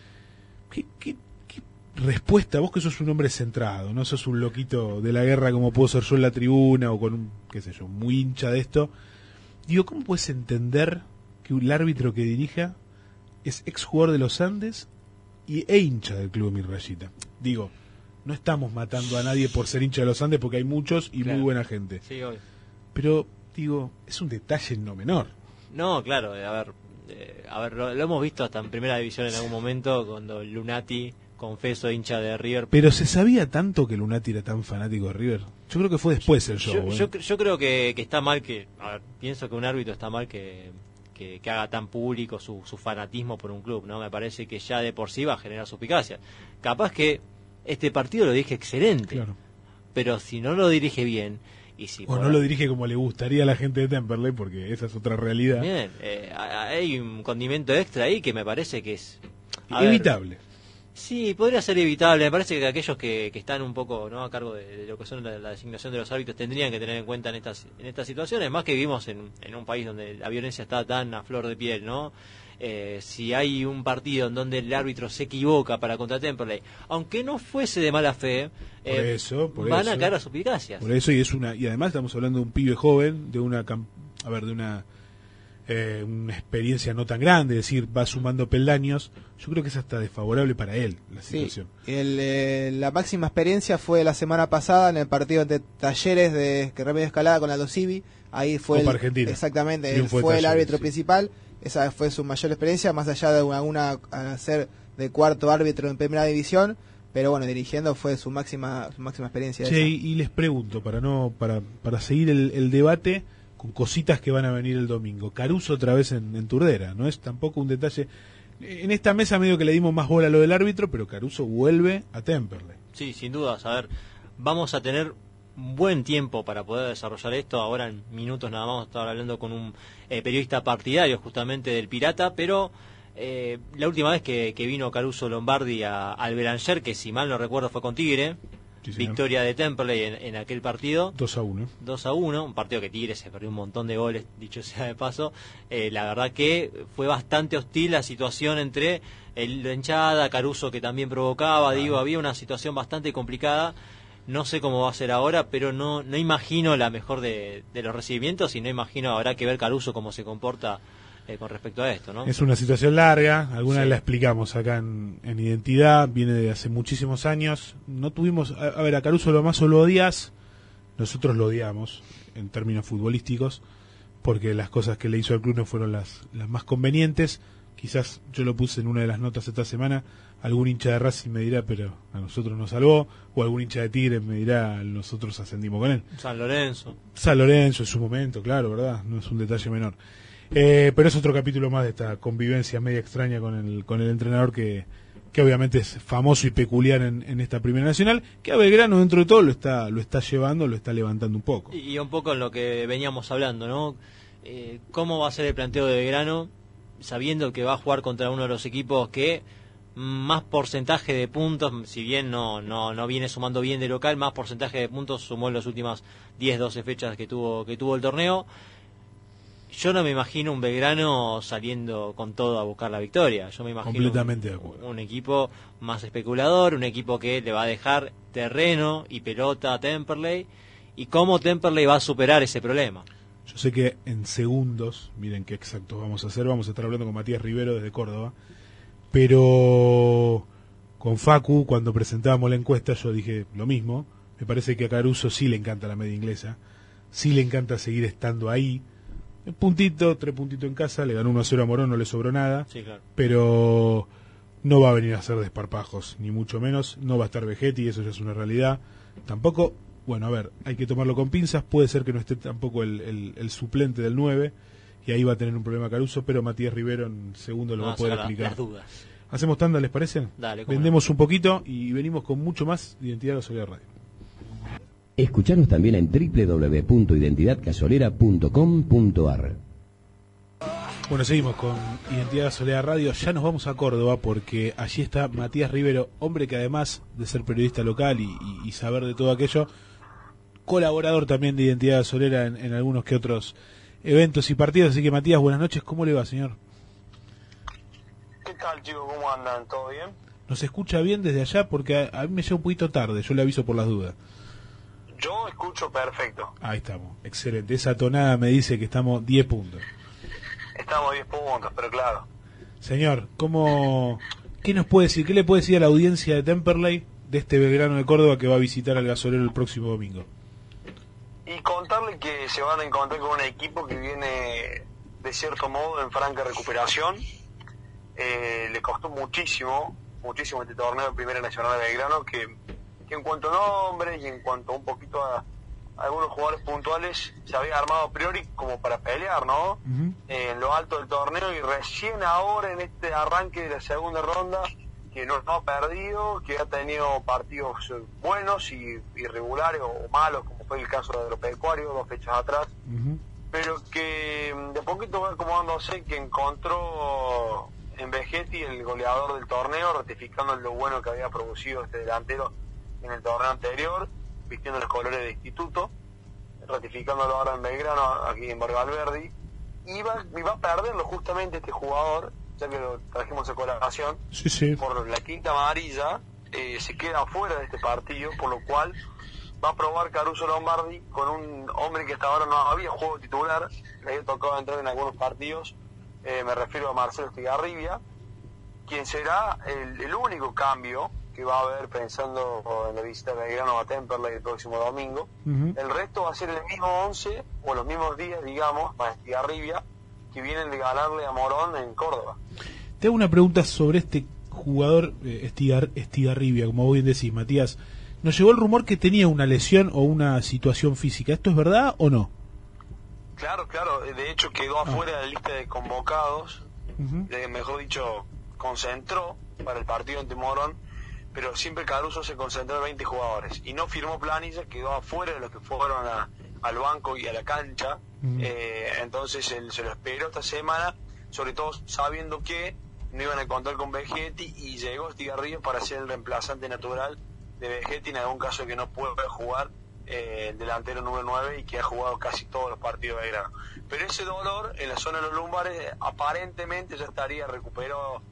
¿Qué, qué, qué respuesta? Vos que sos un hombre centrado, no sos un loquito de la guerra como puedo ser yo en la tribuna o con un, qué sé yo, muy hincha de esto. Digo, ¿cómo puedes entender que el árbitro que dirija es exjugador de los Andes y e hincha del Club Emir Rayita? Digo, no estamos matando a nadie por ser hincha de los Andes, porque hay muchos y Claro. muy buena gente. Sí, obvio. Pero, digo, es un detalle no menor. No, claro, a ver, eh, a ver, lo, lo hemos visto hasta en primera división en algún momento cuando Lunati, confeso, hincha de River. Pero ¿se sabía tanto que Lunati era tan fanático de River? Yo creo que fue después el show. Yo, ¿eh? yo, yo creo que, que está mal que, a ver, pienso que un árbitro está mal que, que, que haga tan público su, su fanatismo por un club, ¿no? Me parece que ya de por sí va a generar suspicacia. Capaz que este partido lo dije excelente, Claro. pero si no lo dirige bien y si O por- no lo dirige como le gustaría a la gente de Temperley, porque esa es otra realidad. bien, eh, hay un condimento extra ahí que me parece que es a ver, Evitable. sí, podría ser evitable. Me parece que aquellos que, que están un poco no a cargo de, de lo que son la, la designación de los árbitros tendrían que tener en cuenta en estas en estas situaciones, más que vivimos en, en un país donde la violencia está tan a flor de piel, ¿no? Eh, si hay un partido en donde el árbitro se equivoca para contra Temperley, aunque no fuese de mala fe, Por eh, eso, por van eso. a caer a suspicacias. Por eso, y es una y además estamos hablando de un pibe joven, de una cam- a ver, de una eh, una experiencia no tan grande, es decir, va sumando peldaños. Yo creo que es hasta desfavorable para él la Sí, situación. el, eh, la máxima experiencia fue la semana pasada en el partido de Talleres de que Remedio Escalada con la Dosivi. Ahí fue Copa el- Argentina. exactamente, él Triunfo de fue el Talleres, árbitro sí. principal. Esa fue su mayor experiencia, más allá de alguna hacer de cuarto árbitro en primera división, pero bueno, dirigiendo fue su máxima su máxima experiencia. Che, esa. y, y les pregunto, para no para para seguir el, el debate con cositas que van a venir el domingo. Caruso otra vez en, en Turdera, no es tampoco un detalle. En esta mesa medio que le dimos más bola a lo del árbitro, pero Caruso vuelve a Temperley. Sí, sin dudas. A ver, vamos a tener un buen tiempo para poder desarrollar esto. Ahora en minutos nada más vamos a estar hablando con un eh, periodista partidario justamente del Pirata, pero eh, la última vez que, que vino Caruso Lombardi a, al Belanger, que si mal no recuerdo fue con Tigre, Sí, señor. victoria de Temperley en, en aquel partido, dos a uno. dos a uno, un partido que Tigre se perdió un montón de goles, dicho sea de paso. Eh, la verdad que fue bastante hostil la situación entre el, la hinchada, Caruso que también provocaba, digo, había una situación bastante complicada. No sé cómo va a ser ahora, pero no no imagino la mejor de, de los recibimientos y no imagino, habrá que ver Caruso cómo se comporta eh, con respecto a esto, ¿no? Es una situación larga, alguna Sí. la explicamos acá en, en Identidad, viene de hace muchísimos años. No tuvimos, a, a ver, a Caruso lo más solo odias, nosotros lo odiamos en términos futbolísticos, porque las cosas que le hizo al club no fueron las, las más convenientes. Quizás yo lo puse en una de las notas esta semana, algún hincha de Racing me dirá, pero a nosotros nos salvó, o algún hincha de Tigre me dirá, nosotros ascendimos con él. San Lorenzo. San Lorenzo en su momento, claro, ¿verdad? No es un detalle menor. Eh, pero es otro capítulo más de esta convivencia media extraña con el, con el entrenador que, que obviamente es famoso y peculiar en, en esta Primera Nacional, que a Belgrano dentro de todo lo está, lo está llevando, lo está levantando un poco. Y, y un poco en lo que veníamos hablando, ¿no? Eh, ¿Cómo va a ser el planteo de Belgrano, sabiendo que va a jugar contra uno de los equipos que más porcentaje de puntos, si bien no no no viene sumando bien de local, más porcentaje de puntos sumó en las últimas diez, doce fechas que tuvo que tuvo el torneo? Yo no me imagino un Belgrano saliendo con todo a buscar la victoria. Yo me imagino Completamente un, de acuerdo. un equipo más especulador, un equipo que le va a dejar terreno y pelota a Temperley, y cómo Temperley va a superar ese problema. Yo sé que en segundos, miren qué exactos vamos a hacer, vamos a estar hablando con Matías Rivero desde Córdoba, pero con Facu, cuando presentábamos la encuesta, yo dije lo mismo. Me parece que a Caruso sí le encanta la media inglesa, sí le encanta seguir estando ahí. Un puntito, tres puntitos en casa, le ganó uno a cero a Morón, no le sobró nada, Sí, claro. pero no va a venir a hacer desparpajos, ni mucho menos. No va a estar Vegetti, eso ya es una realidad. Tampoco, bueno, a ver, hay que tomarlo con pinzas, puede ser que no esté tampoco el, el, el suplente del nueve, y ahí va a tener un problema Caruso, pero Matías Rivero en segundo lo no, va a poder la, explicar. Las dudas. ¿Hacemos tanda, les parece? Dale, Vendemos no. un poquito y venimos con mucho más de Identidad Gasolera Radio. Escuchanos también en doble u doble u doble u punto identidad gasolera punto com punto a r. Bueno, seguimos con Identidad Gasolera Radio. Ya nos vamos a Córdoba porque allí está Matías Rivero, hombre que además de ser periodista local y, y, y saber de todo aquello, colaborador también de Identidad Gasolera en, en algunos que otros eventos y partidos. Así que Matías, buenas noches. ¿Cómo le va, señor? ¿Qué tal, chicos? ¿Cómo andan? ¿Todo bien? ¿Nos escucha bien desde allá? Porque a, a mí me llega un poquito tarde. Yo le aviso por las dudas. Yo escucho perfecto. Ahí estamos. Excelente. Esa tonada me dice que estamos diez puntos. Estamos diez puntos, pero claro. Señor, ¿cómo, ¿qué nos puede decir? ¿Qué le puede decir a la audiencia de Temperley de este Belgrano de Córdoba que va a visitar al Gasolero el próximo domingo? Y contarle que se van a encontrar con un equipo que viene, de cierto modo, en franca recuperación. Eh, le costó muchísimo, muchísimo este torneo de Primera Nacional de Belgrano, que, que en cuanto a nombres y en cuanto un poquito a algunos jugadores puntuales se había armado a priori como para pelear, ¿no? Uh-huh. eh, en lo alto del torneo, y recién ahora en este arranque de la segunda ronda, que no, no ha perdido, que ha tenido partidos buenos y irregulares o malos, como fue el caso de Agropecuario dos fechas atrás, uh-huh. pero que de poquito va acomodándose, que encontró en Vegetti el goleador del torneo, ratificando lo bueno que había producido este delantero en el torneo anterior, vistiendo los colores de Instituto, ratificándolo ahora en Belgrano, aquí en Borgalverdi, y va, y va a perderlo justamente este jugador, ya que lo trajimos a colaboración, sí, sí. por la quinta amarilla, eh, se queda fuera de este partido, por lo cual va a probar Caruso Lombardi con un hombre que hasta ahora no había jugado titular, le había tocado entrar en algunos partidos, eh, me refiero a Marcelo Estigarribia, quien será el, el único cambio que va a haber pensando en la visita de Belgrano a Temperley el próximo domingo. Uh-huh. El resto va a ser el mismo once, o los mismos días, digamos, para Estigarribia, que vienen de ganarle a Morón en Córdoba. Te hago una pregunta sobre este jugador, eh, Estigar, Estigarribia, como bien decís, Matías. Nos llegó el rumor que tenía una lesión o una situación física. ¿Esto es verdad o no? Claro, claro. De hecho, quedó afuera ah. de la lista de convocados. Uh-huh. de, mejor dicho, concentró para el partido ante Morón, pero siempre Caruso se concentró en veinte jugadores y no firmó planilla, quedó afuera de los que fueron a, al banco y a la cancha. Uh-huh. eh, entonces él se lo esperó esta semana, sobre todo sabiendo que no iban a contar con Vegetti, y llegó Estigarribia para ser el reemplazante natural de Vegetti en algún caso que no pueda jugar eh, el delantero número nueve y que ha jugado casi todos los partidos de Belgrano. Pero ese dolor en la zona de los lumbares aparentemente ya estaría recuperado,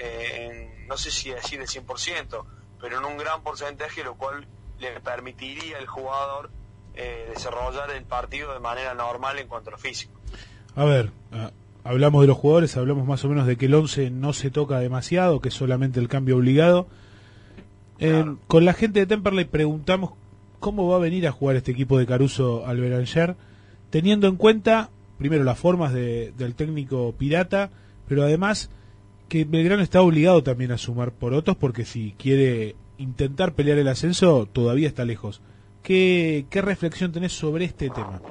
eh, en, no sé si decir el cien por ciento, pero en un gran porcentaje, lo cual le permitiría al jugador eh, desarrollar el partido de manera normal en cuanto a lo físico. A ver, uh, hablamos de los jugadores, hablamos más o menos de que el once no se toca demasiado, que es solamente el cambio obligado. Eh, claro. Con la gente de Temperley preguntamos cómo va a venir a jugar este equipo de Caruso al Belanger, teniendo en cuenta, primero, las formas de, del técnico pirata, pero además que Belgrano está obligado también a sumar porotos, porque si quiere intentar pelear el ascenso, todavía está lejos. ¿Qué, qué reflexión tenés sobre este tema?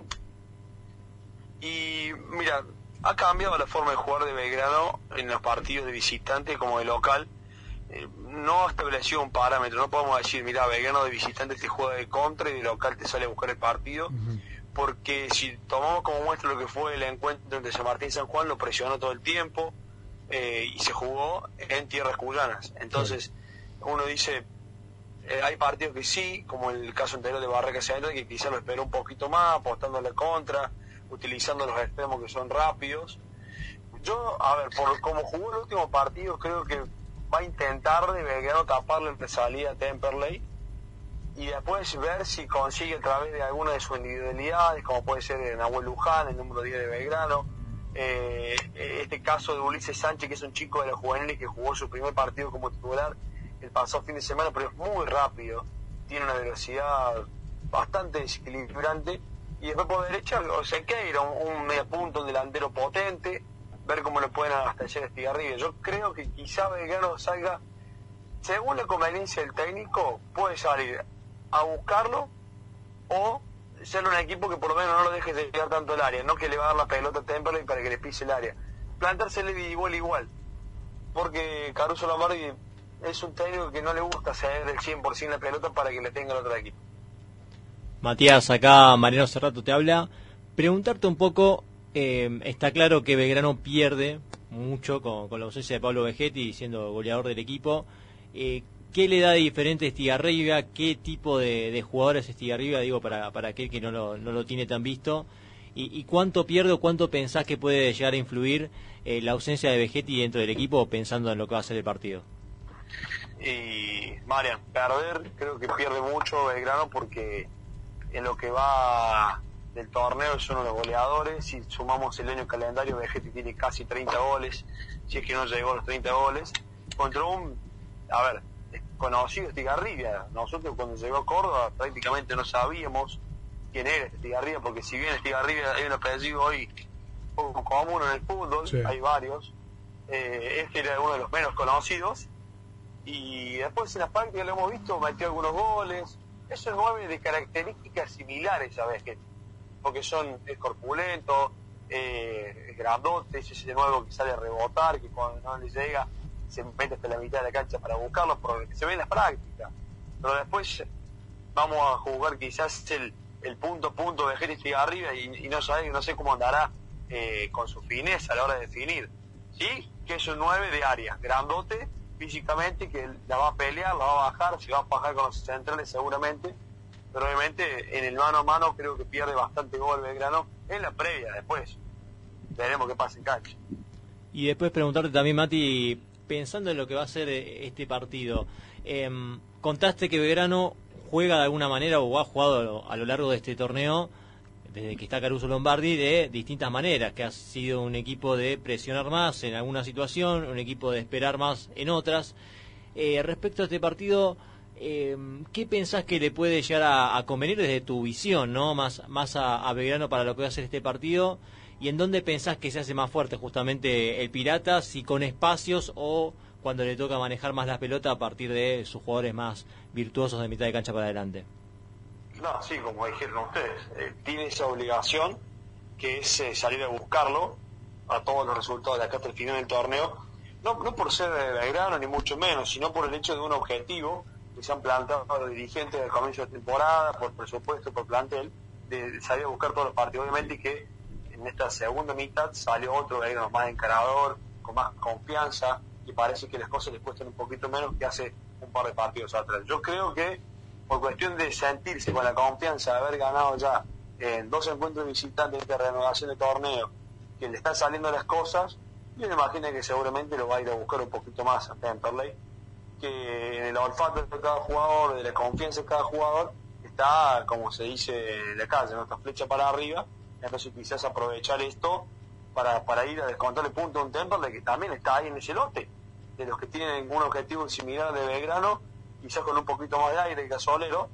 Y mira, ha cambiado la forma de jugar de Belgrano en los partidos de visitante como de local. Eh, no ha establecido un parámetro, no podemos decir, mira, Belgrano de visitante te juega de contra y de local te sale a buscar el partido, uh-huh. porque si tomamos como muestra lo que fue el encuentro entre San Martín y San Juan, lo presionó todo el tiempo, eh, y se jugó en tierras cuyanas. Entonces, uh-huh. uno dice, eh, hay partidos que sí, como el caso anterior de Barraca Central, que quizás lo esperó un poquito más, apostando a la contra, utilizando los extremos que son rápidos. Yo, a ver, por como jugó el último partido, creo que va a intentar de Belgrano taparle la salida a Temperley y después ver si consigue a través de alguna de sus individualidades, como puede ser Nahuel Luján, el número diez de Belgrano, eh, este caso de Ulises Sánchez, que es un chico de la juvenil que jugó su primer partido como titular el pasado fin de semana, pero es muy rápido, tiene una velocidad bastante desequilibrante, y después por derecha o Sequeira, un, un media punto, un delantero potente, ver cómo le pueden abastecer a Estigarribia. Yo creo que quizá Belgrano salga, según la conveniencia del técnico, puede salir a buscarlo o ser un equipo que por lo menos no lo deje de llegar tanto el área, no que le va a dar la pelota a Temperley para que le pise el área, plantársele de igual a igual, porque Caruso Lombardi es un técnico que no le gusta ceder el cien por ciento la pelota para que le tenga el otro equipo. Matías, acá Mariano Cerrato te habla. Preguntarte un poco, eh, está claro que Belgrano pierde mucho con, con la ausencia de Pablo Vegetti siendo goleador del equipo. Eh, ¿Qué le da de diferente Estigarribia? ¿Qué tipo de, de jugadores es Estigarribia? Digo, para, para aquel que no lo, no lo tiene tan visto. ¿Y, y cuánto pierde o cuánto pensás que puede llegar a influir eh, la ausencia de Vegetti dentro del equipo pensando en lo que va a ser el partido? Y Marian, perder, creo que pierde mucho Belgrano porque en lo que va del torneo son los goleadores. Si sumamos el año calendario, Vegetti tiene casi treinta goles, si es que no llegó a los treinta goles, contra un, a ver, conocido Estigarribia. Nosotros cuando llegó a Córdoba prácticamente no sabíamos quién era Estigarribia, porque si bien Estigarribia hay un apellido hoy poco común en el fútbol, sí, hay varios, eh, este era uno de los menos conocidos, y después en la práctica lo hemos visto, metió algunos goles. Esos nueve de características similares a Vegetti, porque son, es corpulento, eh, es grandote, es ese nuevo que sale a rebotar, que cuando no le llega se mete hasta la mitad de la cancha para buscarlo, porque se ve en las prácticas. Pero después vamos a jugar quizás el, el punto a punto de Vegetti Estigarribia y, y no sabe, no sé cómo andará eh, con su fineza a la hora de definir. Sí, que es un nueve de área, grandote físicamente, que la va a pelear, la va a bajar, se va a bajar con los centrales seguramente, pero obviamente en el mano a mano creo que pierde bastante gol Belgrano en la previa. Después veremos qué pasa en cancha. Y después preguntarte también, Mati, pensando en lo que va a ser este partido, eh, contaste que Belgrano juega de alguna manera o ha jugado a lo, a lo largo de este torneo, desde que está Caruso Lombardi, de distintas maneras, que ha sido un equipo de presionar más en alguna situación, un equipo de esperar más en otras. Eh, respecto a este partido, eh, ¿qué pensás que le puede llegar a, a convenir desde tu visión, ¿no? más, más a, a Belgrano para lo que va a ser este partido? ¿Y en dónde pensás que se hace más fuerte justamente el Pirata, si con espacios o cuando le toca manejar más la pelota a partir de sus jugadores más virtuosos de mitad de cancha para adelante? No, sí, como dijeron ustedes, eh, tiene esa obligación que es eh, salir a buscarlo a todos los resultados de acá hasta el final del torneo, no, no por ser de Belgrano ni mucho menos, sino por el hecho de un objetivo que se han planteado los dirigentes del comienzo de temporada, por presupuesto, por plantel, de salir a buscar todos los partidos. Obviamente que en esta segunda mitad salió otro Belgrano más encarador, con más confianza, y parece que las cosas les cuestan un poquito menos que hace un par de partidos atrás. Yo creo que por cuestión de sentirse con la confianza de haber ganado ya en dos encuentros visitantes de esta renovación de torneo, que le están saliendo las cosas, yo me imagino que seguramente lo va a ir a buscar un poquito más a Temperley, que en el olfato de cada jugador, de la confianza de cada jugador, está, como se dice en la calle, nuestra flecha para arriba. Entonces quizás aprovechar esto para, para ir a descontarle punto a un Temperley que también está ahí en ese lote, de los que tienen un objetivo similar de Belgrano, quizás con un poquito más de aire el gasolero,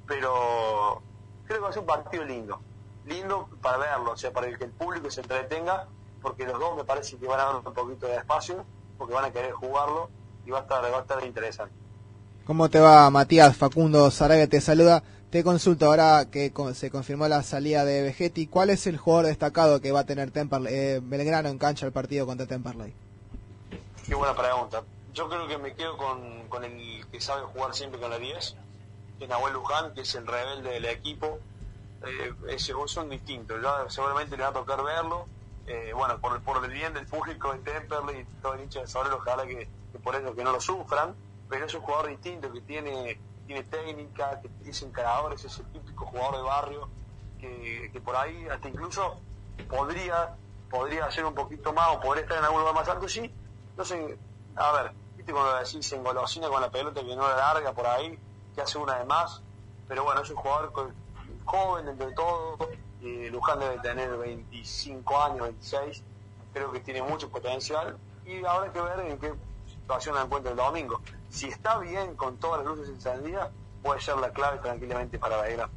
pero creo que va a ser un partido lindo, lindo para verlo, o sea, para que el público se entretenga, porque los dos me parece que van a dar un poquito de espacio, porque van a querer jugarlo y va a estar, va a estar interesante. ¿Cómo te va, Matías? Facundo Sarabia te saluda. Te consulto ahora que se confirmó la salida de Vegetti. ¿Cuál es el jugador destacado que va a tener Temperley, eh, Belgrano en cancha el partido contra Temperley? Qué buena pregunta. Yo creo que me quedo con, con el que sabe jugar siempre con la diez, que es Nahuel Luján, que es el rebelde del equipo. Eh, es, son distintos, ya seguramente le va a tocar verlo. Eh, bueno, por, por el bien del público de Temperley y todo el hincha de Sobrero, ojalá que, que por eso que no lo sufran, pero es un jugador distinto, que tiene, tiene técnica, que es encarador, es ese típico jugador de barrio, que, que por ahí hasta incluso podría, podría hacer un poquito más o podría estar en algún lugar más alto, sí. No sé, a ver, viste cuando decís se engolosina con la pelota que no la larga por ahí, que hace una de más, pero bueno, es un jugador con, joven entre todo, eh, Luján debe tener veinticinco años, veintiséis, creo que tiene mucho potencial y habrá que ver en qué situación la encuentra el domingo. Si está bien con todas las luces encendidas, puede ser la clave tranquilamente para Belgrano.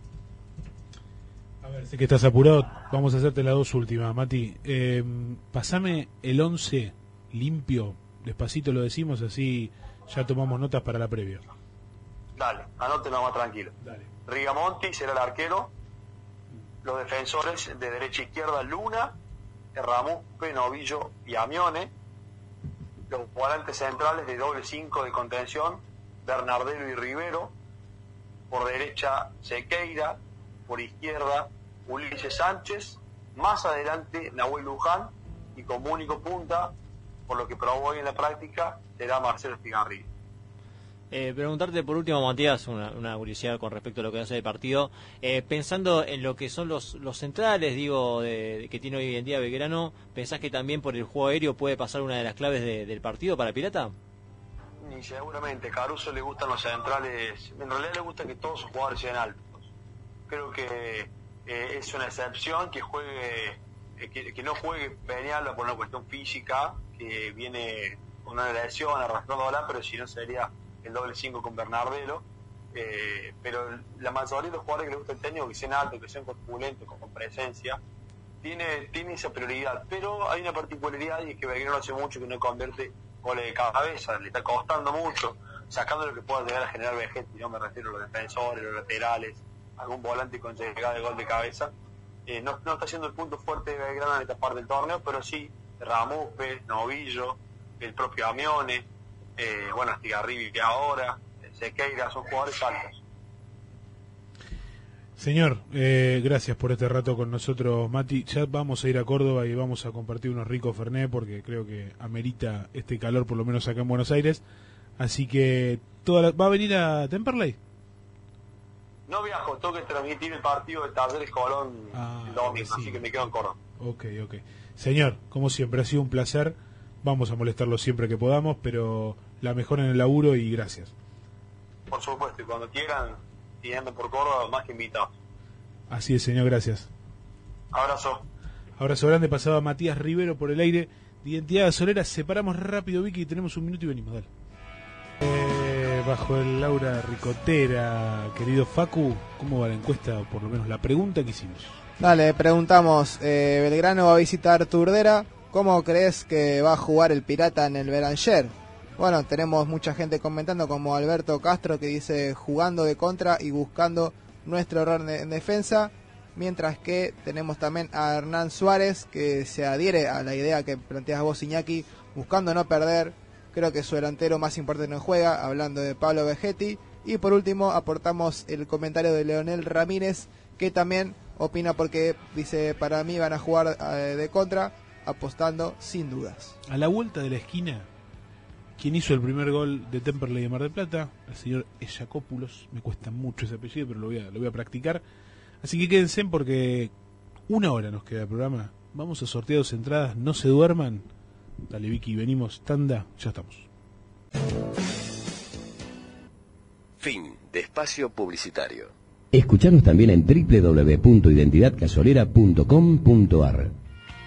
A ver, sé que estás apurado, vamos a hacerte las dos últimas, Mati. Eh, pasame el once limpio, despacito lo decimos, así ya tomamos notas para la previa. Dale, anótelo más tranquilo. Dale. Rigamonti será el arquero, Los defensores de derecha e izquierda, Luna, Ramuspe, Novillo y Amione. Los volantes centrales de doble cinco de contención, Bernardelo y Rivero. Por derecha, Sequeira. Por izquierda, Ulises Sánchez. Más adelante, Nahuel Luján. Y como único punta, por lo que probó hoy en la práctica, será Marcelo Estigarribia. Eh, preguntarte por último, Matías, una, una curiosidad con respecto a lo que hace el partido. Eh, pensando en lo que son los, los centrales, digo, de, de que tiene hoy en día Belgrano, ¿pensás que también por el juego aéreo puede pasar una de las claves de, del partido para Pirata? Y seguramente, Caruso le gustan los centrales, en realidad le gusta que todos sus jugadores sean altos. Creo que eh, es una excepción que juegue, eh, que, que no juegue Peñalba por una cuestión física, que viene con una lesión arrastrándola, pero si no sería el doble cinco con Bernardelo, eh, pero la mayoría de los jugadores que le gusta el técnico, que sean altos, que sean corpulentos, con, con presencia, tiene, tiene esa prioridad. Pero hay una particularidad, y es que Belgrano hace mucho que no convierte goles de cabeza, le está costando mucho, sacando lo que pueda llegar a generar Vegetti, no me refiero a los defensores, los laterales, algún volante con llegada de gol de cabeza. Eh, no, no está siendo el punto fuerte de Belgrano en esta parte del torneo, pero sí Ramuspe, Novillo, el propio Amione, eh, bueno, Estigarribia que ahora, Sequeira, son jugadores altos. Señor, eh, gracias por este rato con nosotros, Mati. Ya vamos a ir a Córdoba y vamos a compartir unos ricos Fernet, porque creo que amerita este calor, por lo menos acá en Buenos Aires. Así que, toda la... ¿va a venir a Temperley? No viajo, tengo que transmitir el partido de Talleres Colón ah, el domingo, sí. Así que me quedo en Córdoba. Ok, ok. Señor, como siempre, ha sido un placer. Vamos a molestarlo siempre que podamos, pero la mejor en el laburo y gracias. Por supuesto, y cuando quieran, y anden por Córdoba, más que invitados. Así es, señor, gracias. Abrazo. Abrazo grande, pasaba Matías Rivero por el aire de Identidad Gasolera. Separamos rápido, Vicky, tenemos un minuto y venimos, dale. Eh, bajo el Laura Ricotera, querido Facu, ¿cómo va la encuesta, o por lo menos la pregunta que hicimos? Dale, preguntamos, eh, Belgrano va a visitar Turdera, ¿cómo crees que va a jugar el Pirata en el Beranger? Bueno, tenemos mucha gente comentando, como Alberto Castro, que dice jugando de contra y buscando nuestro error en defensa, mientras que tenemos también a Hernán Suárez, que se adhiere a la idea que planteas vos, Iñaki, buscando no perder. Creo que su delantero más importante no juega, hablando de Pablo Vegetti. Y por último aportamos el comentario de Leonel Ramírez, que también opina, porque dice, para mí van a jugar eh, de contra, apostando sin dudas. A la vuelta de la esquina, quien hizo el primer gol de Temperley de Mar del Plata, el señor Ejacópulos. Me cuesta mucho ese apellido, pero lo voy a, lo voy a practicar. Así que quédense, porque una hora nos queda de programa. Vamos a sortear dos entradas, no se duerman. Dale, Vicky, venimos, tanda, ya estamos. Fin de espacio publicitario. Escuchanos también en doble u doble u doble u punto identidad gasolera punto com punto a r.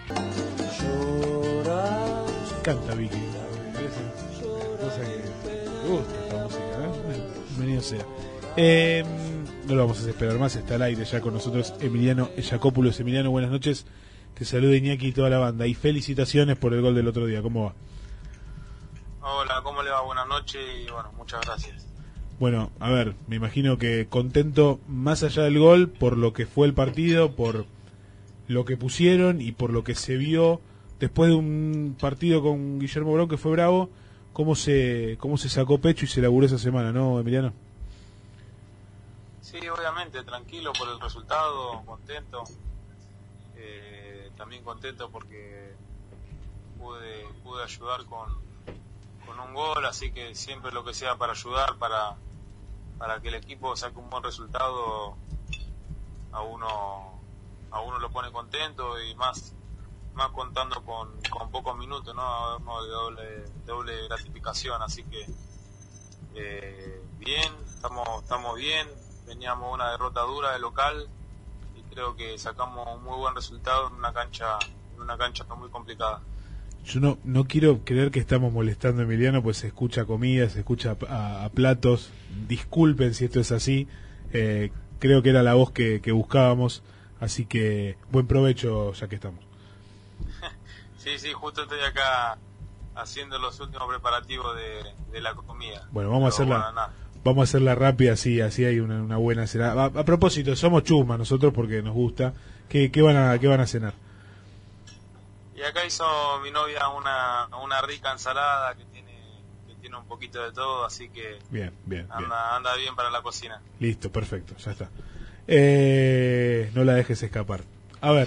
Canta, Vicky. Cosa que me gusta esta música, ¿eh? Bienvenido sea. Eh, no lo vamos a hacer esperar más, está al aire ya con nosotros Emiliano Ejacópulos. Emiliano, buenas noches. Te saluda Iñaki y toda la banda. Y felicitaciones por el gol del otro día. ¿Cómo va? Hola, ¿cómo le va? Buenas noches y bueno, muchas gracias. Bueno, a ver, me imagino que contento más allá del gol por lo que fue el partido, por lo que pusieron y por lo que se vio después de un partido con Guillermo Brown que fue bravo. ¿Cómo se, cómo se sacó pecho y se laburó esa semana, no, Emiliano? Sí, obviamente, tranquilo por el resultado, contento. Eh, también contento porque pude, pude ayudar con, con un gol, así que siempre lo que sea para ayudar, para, para que el equipo saque un buen resultado, a uno, a uno lo pone contento, y más, más contando con, con pocos minutos, ¿no? De doble, doble gratificación, así que eh, bien, estamos, estamos bien, veníamos una derrota dura de local, creo que sacamos un muy buen resultado en una cancha en una cancha muy complicada. Yo no no quiero creer que estamos molestando a Emiliano, pues se escucha comida, se escucha a, a platos. Disculpen si esto es así. Eh, creo que era la voz que, que buscábamos, así que buen provecho ya que estamos. Sí, sí, justo estoy acá haciendo los últimos preparativos de, de la comida. Bueno, vamos Pero, a hacer bueno, la vamos a hacerla rápida, así, así hay una, una buena cena. A, a propósito, somos chusma nosotros porque nos gusta. ¿Qué, qué van a, qué van a cenar? Y acá hizo mi novia una, una rica ensalada que tiene, que tiene un poquito de todo, así que bien, bien, anda, bien. anda bien para la cocina. Listo, perfecto, ya está. Eh, no la dejes escapar. A ver,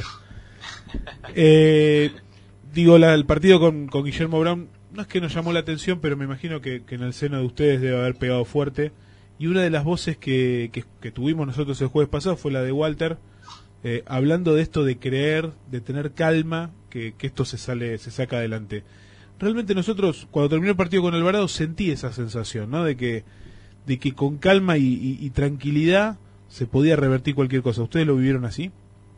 eh, digo, la, el partido con, con Guillermo Brown no es que nos llamó la atención, pero me imagino que, que en el seno de ustedes debe haber pegado fuerte. Y una de las voces que, que, que tuvimos nosotros el jueves pasado fue la de Walter, eh, hablando de esto de creer, de tener calma, que, que esto se sale, se saca adelante. Realmente nosotros, cuando terminó el partido con Alvarado, sentí esa sensación, ¿no? De que, de que con calma y, y, y tranquilidad se podía revertir cualquier cosa. ¿Ustedes lo vivieron así?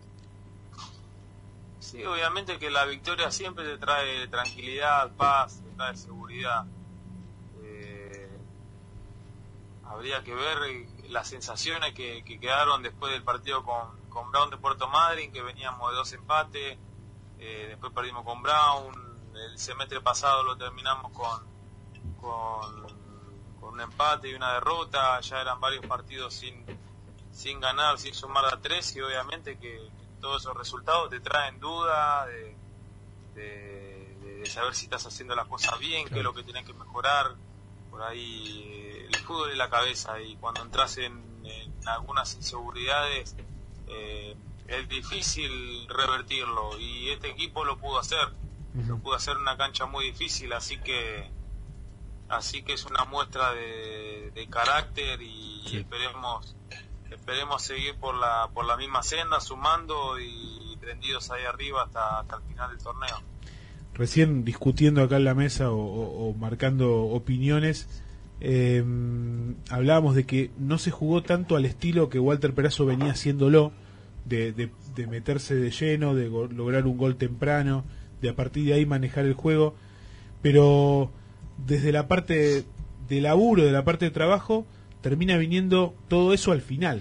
Sí, obviamente que la victoria siempre te trae tranquilidad, paz, te trae seguridad. Eh, habría que ver las sensaciones que, que quedaron después del partido con, con Brown de Puerto Madryn, que veníamos de dos empates, eh, después perdimos con Brown, el semestre pasado lo terminamos con, con, con un empate y una derrota, ya eran varios partidos sin, sin ganar, sin sumar a tres, y obviamente que todos esos resultados te traen duda de, de, de saber si estás haciendo las cosas bien, claro, qué es lo que tienes que mejorar. Por ahí el fútbol es la cabeza, y cuando entras en, en algunas inseguridades eh, es difícil revertirlo, y este equipo lo pudo hacer. Uh-huh. Lo pudo hacer en una cancha muy difícil, así que así que es una muestra de, de carácter, y, sí, y esperemos Esperemos seguir por la por la misma senda, sumando y prendidos ahí arriba hasta, hasta el final del torneo. Recién discutiendo acá en la mesa o, o, o marcando opiniones, eh, hablábamos de que no se jugó tanto al estilo que Walter Perazo venía haciéndolo, de, de, de meterse de lleno, de go- lograr un gol temprano, de a partir de ahí manejar el juego, pero desde la parte de laburo, de la parte de trabajo, termina viniendo todo eso al final.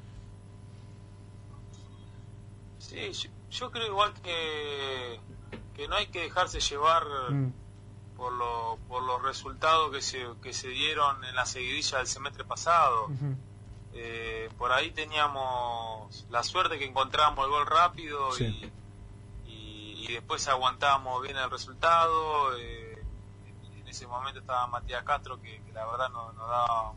Sí, yo, yo creo igual que que no hay que dejarse llevar mm. por lo, por los resultados que se que se dieron en la seguidilla del semestre pasado. Uh-huh. Eh, por ahí teníamos la suerte que encontramos el gol rápido, sí, y, y, y después aguantamos bien el resultado. Eh, en, en ese momento estaba Matías Castro, que, que la verdad nos no daba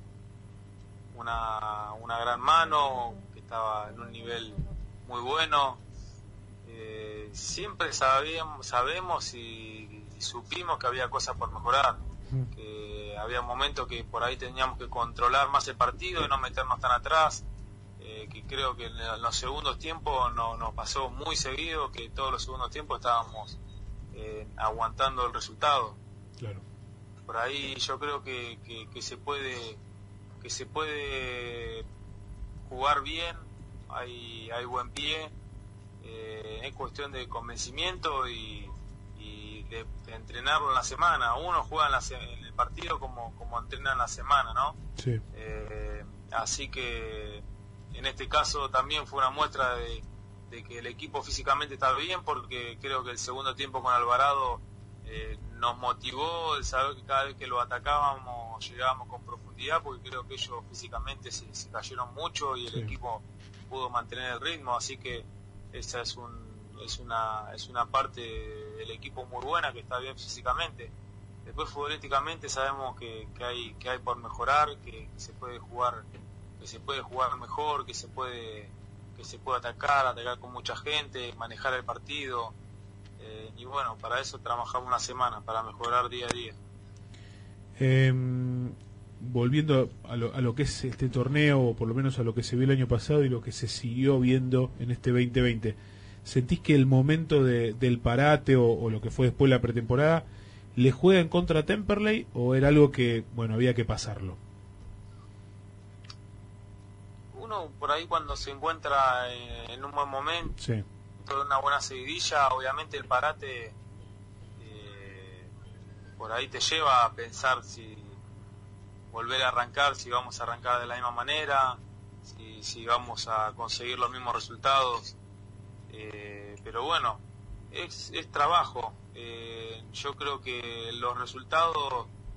una, una gran mano, que estaba en un nivel muy bueno. Eh, siempre sabíamos, sabemos y, y supimos que había cosas por mejorar, que había momentos que por ahí teníamos que controlar más el partido y no meternos tan atrás, eh, que creo que en los segundos tiempos no, nos pasó muy seguido, que todos los segundos tiempos estábamos eh, aguantando el resultado. Claro. Por ahí yo creo que, que, que se puede que se puede jugar bien, hay, hay buen pie, eh, es cuestión de convencimiento y, y de, de entrenarlo en la semana. Uno juega en, la, en el partido como, como entrena en la semana, ¿no? Sí. Eh, así que en este caso también fue una muestra de, de que el equipo físicamente está bien, porque creo que el segundo tiempo con Alvarado eh, nos motivó el saber que cada vez que lo atacábamos llegábamos con profundidad, porque creo que ellos físicamente se, se cayeron mucho y el sí. equipo pudo mantener el ritmo, así que esa es un es una es una parte del equipo muy buena, que está bien físicamente. Después futbolísticamente sabemos que, que hay que hay por mejorar, que, que se puede jugar que se puede jugar mejor, que se puede que se puede atacar atacar con mucha gente, manejar el partido, eh, y bueno, para eso trabajamos una semana, para mejorar día a día. Eh, volviendo a lo, a lo que es este torneo, o por lo menos a lo que se vio el año pasado y lo que se siguió viendo en este veinte veinte, ¿sentís que el momento de, del parate o, o lo que fue después la pretemporada le juega en contra a Temperley, o era algo que, bueno, había que pasarlo? Uno por ahí cuando se encuentra en, en un buen momento, sí, toda una buena seguidilla, obviamente el parate eh, por ahí te lleva a pensar si volver a arrancar, si vamos a arrancar de la misma manera, si, si vamos a conseguir los mismos resultados, eh, pero bueno, es, es trabajo. Eh, yo creo que los resultados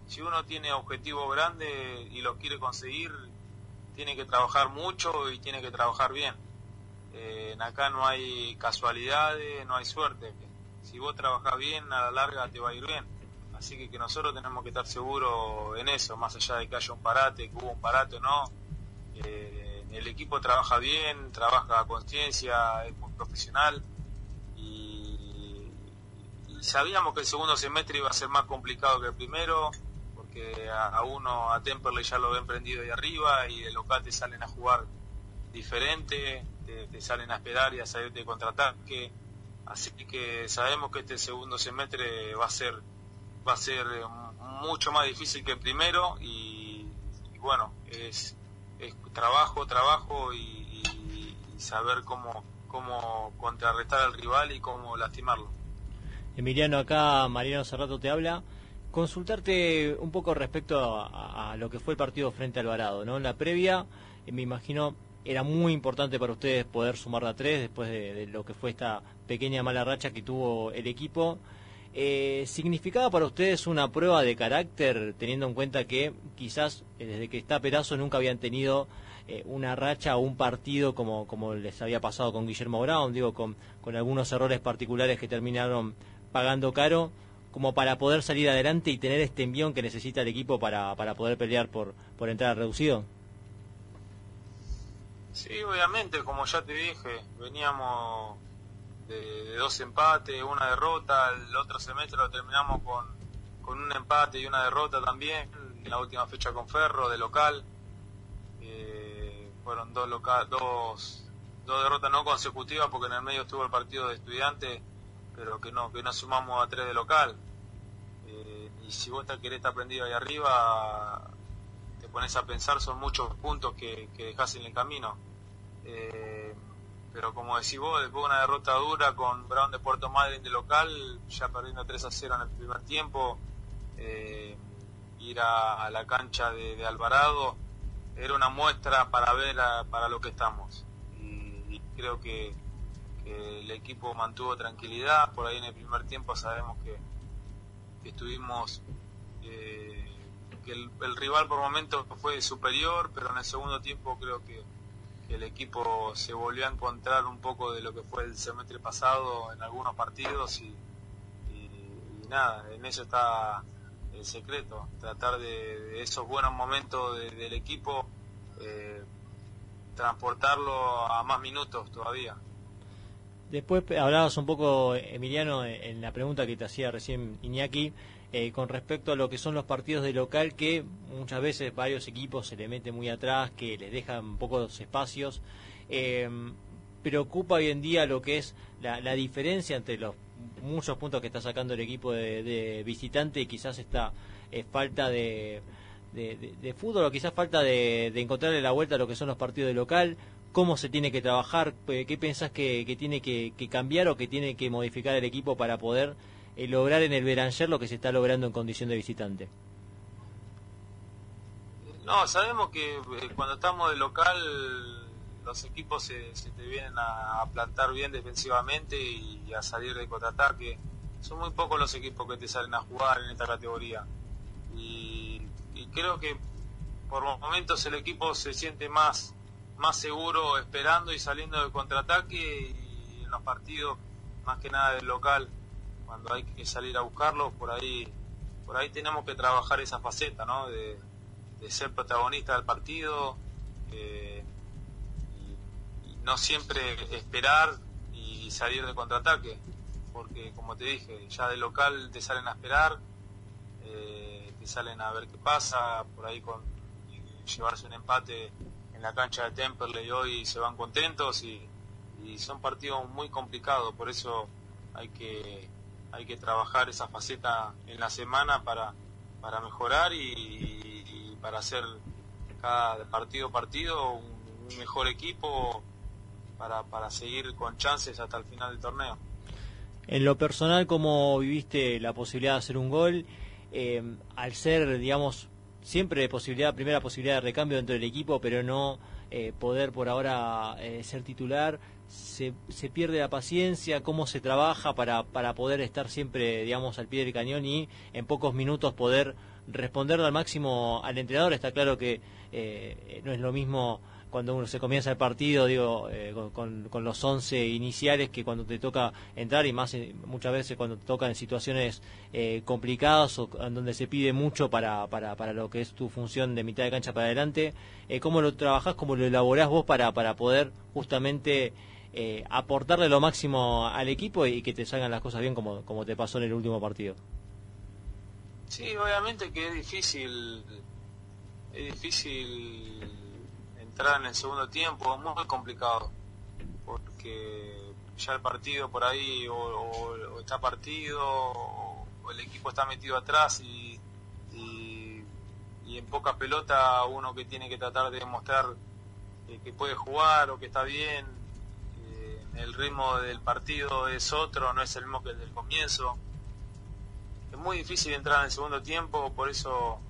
si uno tiene objetivos grandes y los quiere conseguir, tiene que trabajar mucho y tiene que trabajar bien. Eh, acá no hay casualidades, no hay suerte. Si vos trabajás bien, a la larga te va a ir bien. Así que, que nosotros tenemos que estar seguros en eso, más allá de que haya un parate, que hubo un parate o no. Eh, el equipo trabaja bien, trabaja a conciencia, es muy profesional y, y sabíamos que el segundo semestre iba a ser más complicado que el primero, porque a, a uno, a Temperley ya lo ven prendido ahí arriba y de local te salen a jugar diferente, te, te salen a esperar y a salir de contraataque. Así que sabemos que este segundo semestre va a ser va a ser mucho más difícil que el primero y, y bueno, es, es trabajo, trabajo y, y, y saber cómo, cómo contrarrestar al rival y cómo lastimarlo. Emiliano, acá Mariano Cerrato te habla. Consultarte un poco respecto a, a lo que fue el partido frente a Alvarado, ¿no? En la previa, eh, me imagino, era muy importante para ustedes poder sumar a tres después de, de lo que fue esta pequeña mala racha que tuvo el equipo. Eh, ¿Significaba para ustedes una prueba de carácter, teniendo en cuenta que quizás eh, desde que está Perazo nunca habían tenido eh, una racha o un partido como, como les había pasado con Guillermo Brown, digo, con, con algunos errores particulares que terminaron pagando caro, como para poder salir adelante y tener este envión que necesita el equipo para, para poder pelear por, por entrar reducido? Sí, obviamente, como ya te dije, veníamos de, de dos empates, una derrota, el otro semestre lo terminamos con, con un empate y una derrota también, en la última fecha con Ferro, de local. Eh, fueron dos, local, dos, dos derrotas no consecutivas, porque en el medio estuvo el partido de Estudiantes, pero que no que no sumamos a tres de local. Eh, y si vos te querés estar prendido ahí arriba, te pones a pensar, son muchos puntos que, que dejás en el camino. Eh, pero como decís vos, después de una derrota dura con Brown de Puerto Madryn de local, ya perdiendo tres a cero en el primer tiempo, eh, ir a, a la cancha de, de Alvarado era una muestra para ver a, para lo que estamos. Y, y creo que, que el equipo mantuvo tranquilidad. Por ahí en el primer tiempo sabemos que, que estuvimos eh, que el, el rival por momentos fue superior, pero en el segundo tiempo creo que el equipo se volvió a encontrar un poco de lo que fue el semestre pasado en algunos partidos y, y, y nada, en eso está el secreto, tratar de, de esos buenos momentos de, del equipo, eh, transportarlo a más minutos todavía. Después hablabas un poco, Emiliano, en la pregunta que te hacía recién Iñaki, eh, con respecto a lo que son los partidos de local, que muchas veces varios equipos se le meten muy atrás, que les dejan pocos espacios. Eh, preocupa hoy en día lo que es la, la diferencia entre los muchos puntos que está sacando el equipo de, de visitante y quizás esta eh, falta de, de, de, de fútbol, o quizás falta de, de encontrarle la vuelta a lo que son los partidos de local. ¿Cómo se tiene que trabajar? ¿Qué pensás que, que tiene que, que cambiar o que tiene que modificar el equipo para poder eh, lograr en el Beranger lo que se está logrando en condición de visitante? No, sabemos que eh, cuando estamos de local los equipos se, se te vienen a, a plantar bien defensivamente y, y a salir de contraataque. Son muy pocos los equipos que te salen a jugar en esta categoría. Y, y creo que por momentos el equipo se siente más... más seguro esperando y saliendo del contraataque, y en los partidos más que nada del local, cuando hay que salir a buscarlo, por ahí por ahí tenemos que trabajar esa faceta, ¿no? de, de ser protagonista del partido, eh, y, y no siempre esperar y salir de contraataque, porque como te dije, ya del local te salen a esperar, eh, te salen a ver qué pasa, por ahí con llevarse un empate en la cancha de Temperley hoy se van contentos, y, y son partidos muy complicados, por eso hay que hay que trabajar esa faceta en la semana para para mejorar y, y para hacer cada partido partido un, un mejor equipo para, para seguir con chances hasta el final del torneo. En lo personal, ¿cómo viviste la posibilidad de hacer un gol? Eh, al ser, digamos, siempre de posibilidad, primera posibilidad de recambio dentro del equipo, pero no eh, poder por ahora eh, ser titular, se, se pierde la paciencia. ¿Cómo se trabaja para, para poder estar siempre, digamos, al pie del cañón y en pocos minutos poder responderle al máximo al entrenador. Está claro que eh, no es lo mismo cuando uno se comienza el partido, digo, eh, con, con los once iniciales, que cuando te toca entrar, y más eh, muchas veces cuando te tocan en situaciones eh, complicadas o en donde se pide mucho para, para, para lo que es tu función de mitad de cancha para adelante. Eh, ¿Cómo lo trabajás, cómo lo elaborás vos para, para poder justamente eh, aportarle lo máximo al equipo y que te salgan las cosas bien, como, como te pasó en el último partido? Sí, obviamente que es difícil, es difícil entrar en el segundo tiempo, es muy complicado, porque ya el partido por ahí o, o, o está partido o, o el equipo está metido atrás y, y, y en poca pelota uno que tiene que tratar de demostrar eh, que puede jugar o que está bien, eh, el ritmo del partido es otro, no es el mismo que el del comienzo. Es muy difícil entrar en el segundo tiempo, por eso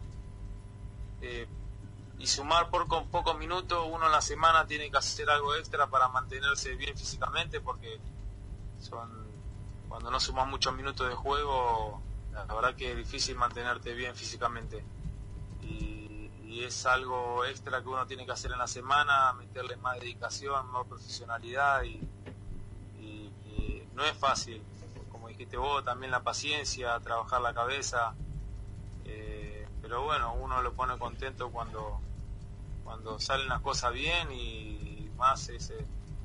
eh, y sumar por con pocos minutos, uno en la semana tiene que hacer algo extra para mantenerse bien físicamente, porque son cuando no sumas muchos minutos de juego, la verdad que es difícil mantenerte bien físicamente, y, y es algo extra que uno tiene que hacer en la semana, meterle más dedicación, más profesionalidad, y, y, y no es fácil, como dijiste vos, también la paciencia, trabajar la cabeza, eh, pero bueno, uno lo pone contento cuando cuando salen las cosas bien, y más ese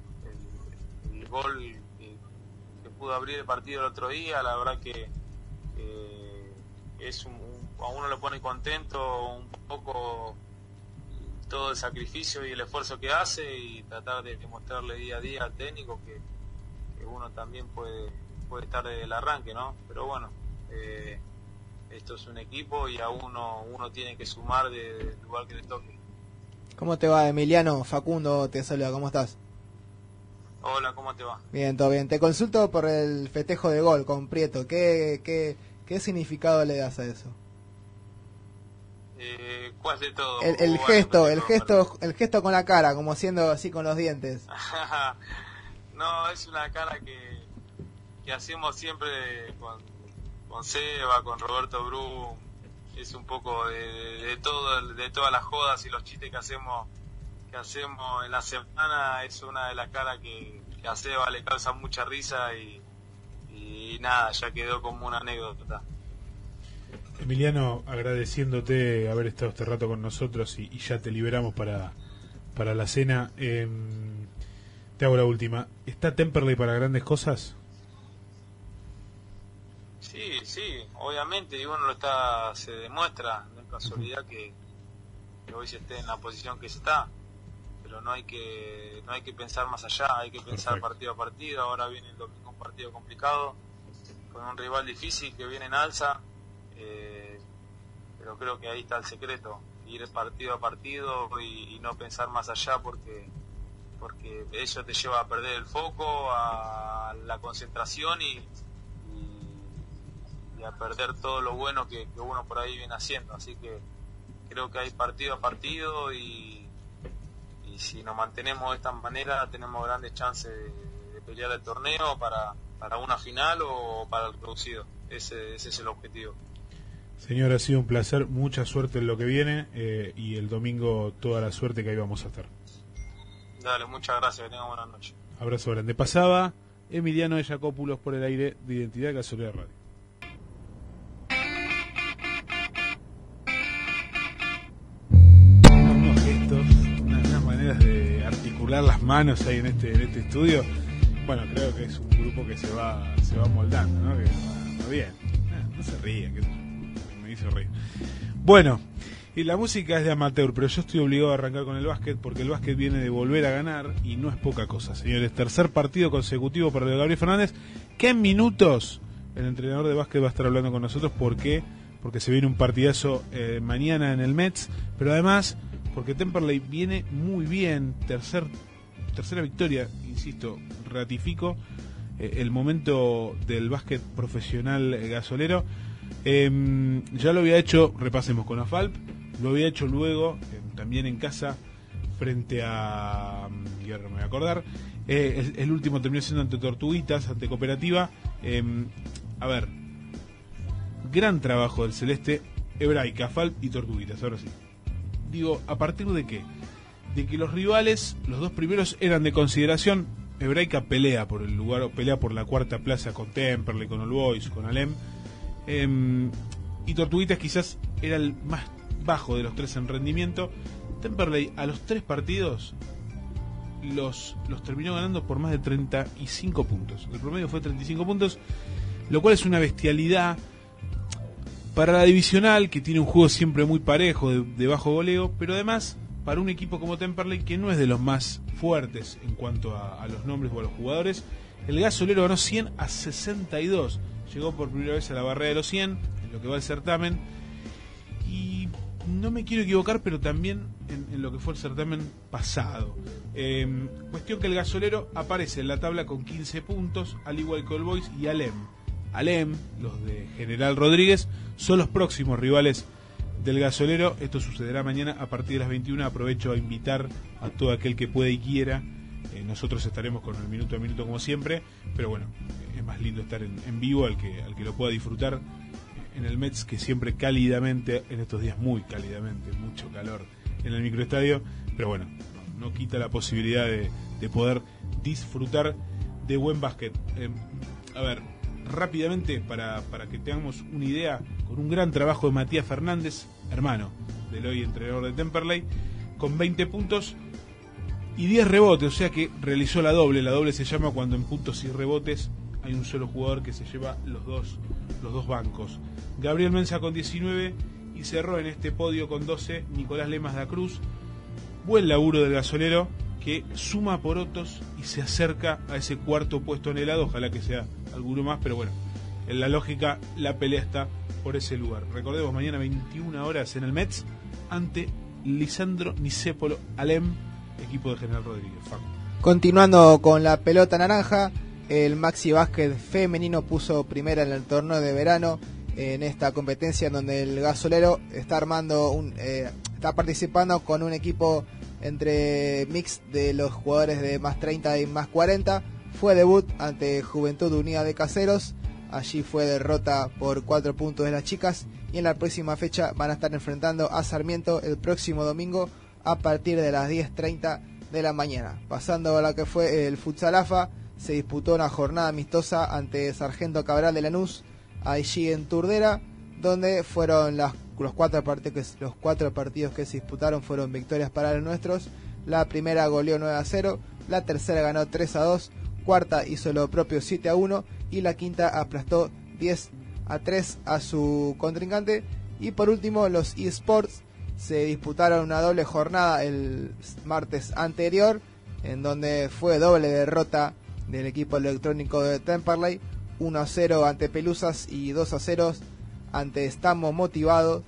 el, el gol que, que pudo abrir el partido el otro día, la verdad que eh, es un, un, a uno lo pone contento un poco todo el sacrificio y el esfuerzo que hace, y tratar de demostrarle día a día al técnico que, que uno también puede puede estar desde el arranque, ¿no? Pero bueno, eh, esto es un equipo y a uno uno tiene que sumar de, del lugar que le toque. ¿Cómo te va, Emiliano? Facundo te saluda, ¿cómo estás? Hola, ¿cómo te va? Bien, todo bien. Te consulto por el festejo de gol con Prieto. ¿Qué, qué, qué significado le das a eso? Eh, ¿Cuál de todo? El, el uh, gesto, bueno, el gesto, el gesto con la cara, como haciendo así con los dientes. No, es una cara que, que hacemos siempre con, con Seba, con Roberto Brum. Es un poco de, de, de todo, de todas las jodas y los chistes que hacemos que hacemos en la semana. Es una de las caras que, que a Seba le causa mucha risa, y, y nada, ya quedó como una anécdota. Emiliano, agradeciéndote haber estado este rato con nosotros, y, y ya te liberamos para, para la cena. Eh, te hago la última. ¿Está Temperley para grandes cosas? Sí, sí, obviamente, y uno lo está, se demuestra, no es casualidad que, que hoy se esté en la posición que se está, pero no hay que no hay que pensar más allá, hay que pensar Perfecto. partido a partido. Ahora viene el domingo un partido complicado, con un rival difícil que viene en alza, eh, pero creo que ahí está el secreto, ir partido a partido y, y no pensar más allá, porque porque eso te lleva a perder el foco, a la concentración y y a perder todo lo bueno que, que uno por ahí viene haciendo. Así que creo que hay partido a partido, y, y si nos mantenemos de esta manera tenemos grandes chances de, de pelear el torneo para, para una final o para el reducido. Ese, ese es el objetivo. Señor, ha sido un placer, mucha suerte en lo que viene, eh, y el domingo toda la suerte que ahí vamos a estar. Dale, muchas gracias, que tengan buenas noches. Abrazo grande. Pasaba Emiliano de Jacópulos por el aire de Identidad Gasolera Radio. De articular las manos ahí en este en este estudio. Bueno, creo que es un grupo que se va se va moldando, ¿no? Que va, va bien. No, no se ríen, que me hizo reír. Bueno, y la música es de amateur, pero yo estoy obligado a arrancar con el básquet, porque el básquet viene de volver a ganar, y no es poca cosa, señores. Tercer partido consecutivo para Gabriel Fernández, que en minutos el entrenador de básquet va a estar hablando con nosotros. ¿Por qué? Porque se viene un partidazo eh, mañana en el Mets, pero además porque Temperley viene muy bien, tercer, tercera victoria, insisto, ratifico eh, el momento del básquet profesional eh, gasolero. Eh, ya lo había hecho, repasemos con Afalp, lo había hecho luego, eh, también en casa, frente a, y ahora me voy a acordar, eh, el, el último terminó siendo ante Tortuguitas, ante Cooperativa. Eh, a ver, gran trabajo del Celeste, Hebraica, Falp y Tortuguitas, ahora sí. Digo, ¿a partir de qué? De que los rivales, los dos primeros eran de consideración. Hebraica pelea por el lugar, pelea por la cuarta plaza con Temperley, con All Boys, con Alem. Eh, y Tortuguitas quizás era el más bajo de los tres en rendimiento. Temperley a los tres partidos los, los terminó ganando por más de treinta y cinco puntos. El promedio fue treinta y cinco puntos, lo cual es una bestialidad para la divisional, que tiene un juego siempre muy parejo, de, de bajo goleo, pero además para un equipo como Temperley, que no es de los más fuertes en cuanto a, a los nombres o a los jugadores. El Gasolero ganó cien a sesenta y dos, llegó por primera vez a la barrera de los cien en lo que va el certamen, y no me quiero equivocar, pero también en, en lo que fue el certamen pasado. Eh, cuestión que el Gasolero aparece en la tabla con quince puntos, al igual que All Boys y Alem. Alem, los de General Rodríguez, son los próximos rivales del Gasolero. Esto sucederá mañana a partir de las veintiuna. Aprovecho a invitar a todo aquel que pueda y quiera. Eh, nosotros estaremos con el minuto a minuto como siempre, pero bueno, es más lindo estar en, en vivo al que, al que lo pueda disfrutar en el Mets, que siempre cálidamente, en estos días muy cálidamente, mucho calor en el microestadio, pero bueno, no, no quita la posibilidad de, de poder disfrutar de buen básquet. Eh, a ver, rápidamente, para, para que tengamos una idea, con un gran trabajo de Matías Fernández, hermano del hoy entrenador de Temperley, con veinte puntos y diez rebotes, o sea que realizó la doble. La doble se llama cuando en puntos y rebotes hay un solo jugador que se lleva los dos, los dos bancos. Gabriel Mensa con diecinueve y cerró en este podio con doce Nicolás Lemas da Cruz. Buen laburo del Gasolero, que suma porotos y se acerca a ese cuarto puesto en el lado. Ojalá que sea alguno más, pero bueno, en la lógica la pelea está por ese lugar. Recordemos, mañana veintiuna horas en el Mets ante Lisandro Nicépolo Alem, equipo de General Rodríguez. Facu. Continuando con la pelota naranja, el Maxi Básquet femenino puso primera en el torneo de verano en esta competencia, en donde el Gasolero está armando un eh, está participando con un equipo entre mix de los jugadores de más treinta y más cuarenta. Fue debut ante Juventud Unida de Caseros. Allí fue derrota por cuatro puntos de las chicas, y en la próxima fecha van a estar enfrentando a Sarmiento el próximo domingo a partir de las diez treinta de la mañana. Pasando a lo que fue el Futsal A F A, se disputó una jornada amistosa ante Sargento Cabral de Lanús, allí en Turdera, donde fueron las, los, cuatro partidos, los cuatro partidos que se disputaron fueron victorias para los nuestros. La primera goleó nueve a cero, la tercera ganó tres a dos, cuarta hizo lo propio siete a uno y la quinta aplastó diez a tres a su contrincante. Y por último, los eSports se disputaron una doble jornada el martes anterior, en donde fue doble derrota del equipo electrónico de Temperley, uno a cero ante Pelusas y dos a cero ante Estamos Motivados.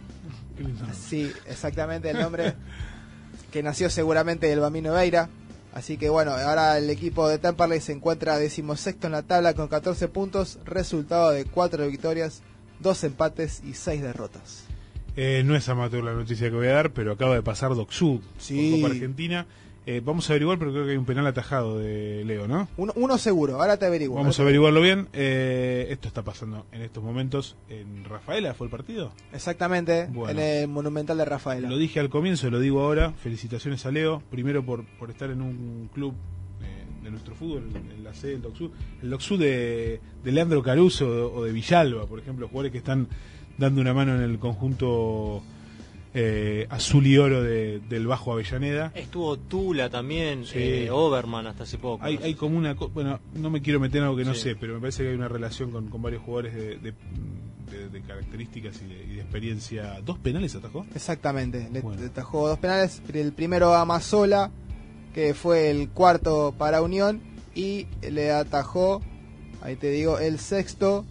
Sí, exactamente el nombre que nació seguramente del Bambino Veira. Así que bueno, ahora el equipo de Temperley se encuentra decimosexto en la tabla con catorce puntos, resultado de cuatro victorias, dos empates y seis derrotas. Eh, no es amateur la noticia que voy a dar, pero acaba de pasar Docsud sí. por Copa Argentina. Eh, vamos a averiguar, pero creo que hay un penal atajado de Leo, ¿no? Uno, uno seguro, ahora te averiguo. Vamos a averiguarlo bien. Eh, esto está pasando en estos momentos en Rafaela, ¿fue el partido? Exactamente, bueno, en el Monumental de Rafaela. Lo dije al comienzo, lo digo ahora. Felicitaciones a Leo, primero por, por estar en un club eh, de nuestro fútbol, en la sede del Docsud. El Docsud de, de Leandro Caruso o de Villalba, por ejemplo, jugadores que están dando una mano en el conjunto Eh, azul y oro de, del Bajo Avellaneda. Estuvo Tula también, sí. eh, Oberman hasta hace poco. Hay, ¿no? hay como una... Bueno, no me quiero meter en algo que no sí. sé, pero me parece que hay una relación con, con varios jugadores de, de, de, de características y de, y de experiencia. ¿Dos penales atajó? Exactamente, le, bueno. le atajó dos penales. El primero a Mazola, que fue el cuarto para Unión, y le atajó, ahí te digo, el sexto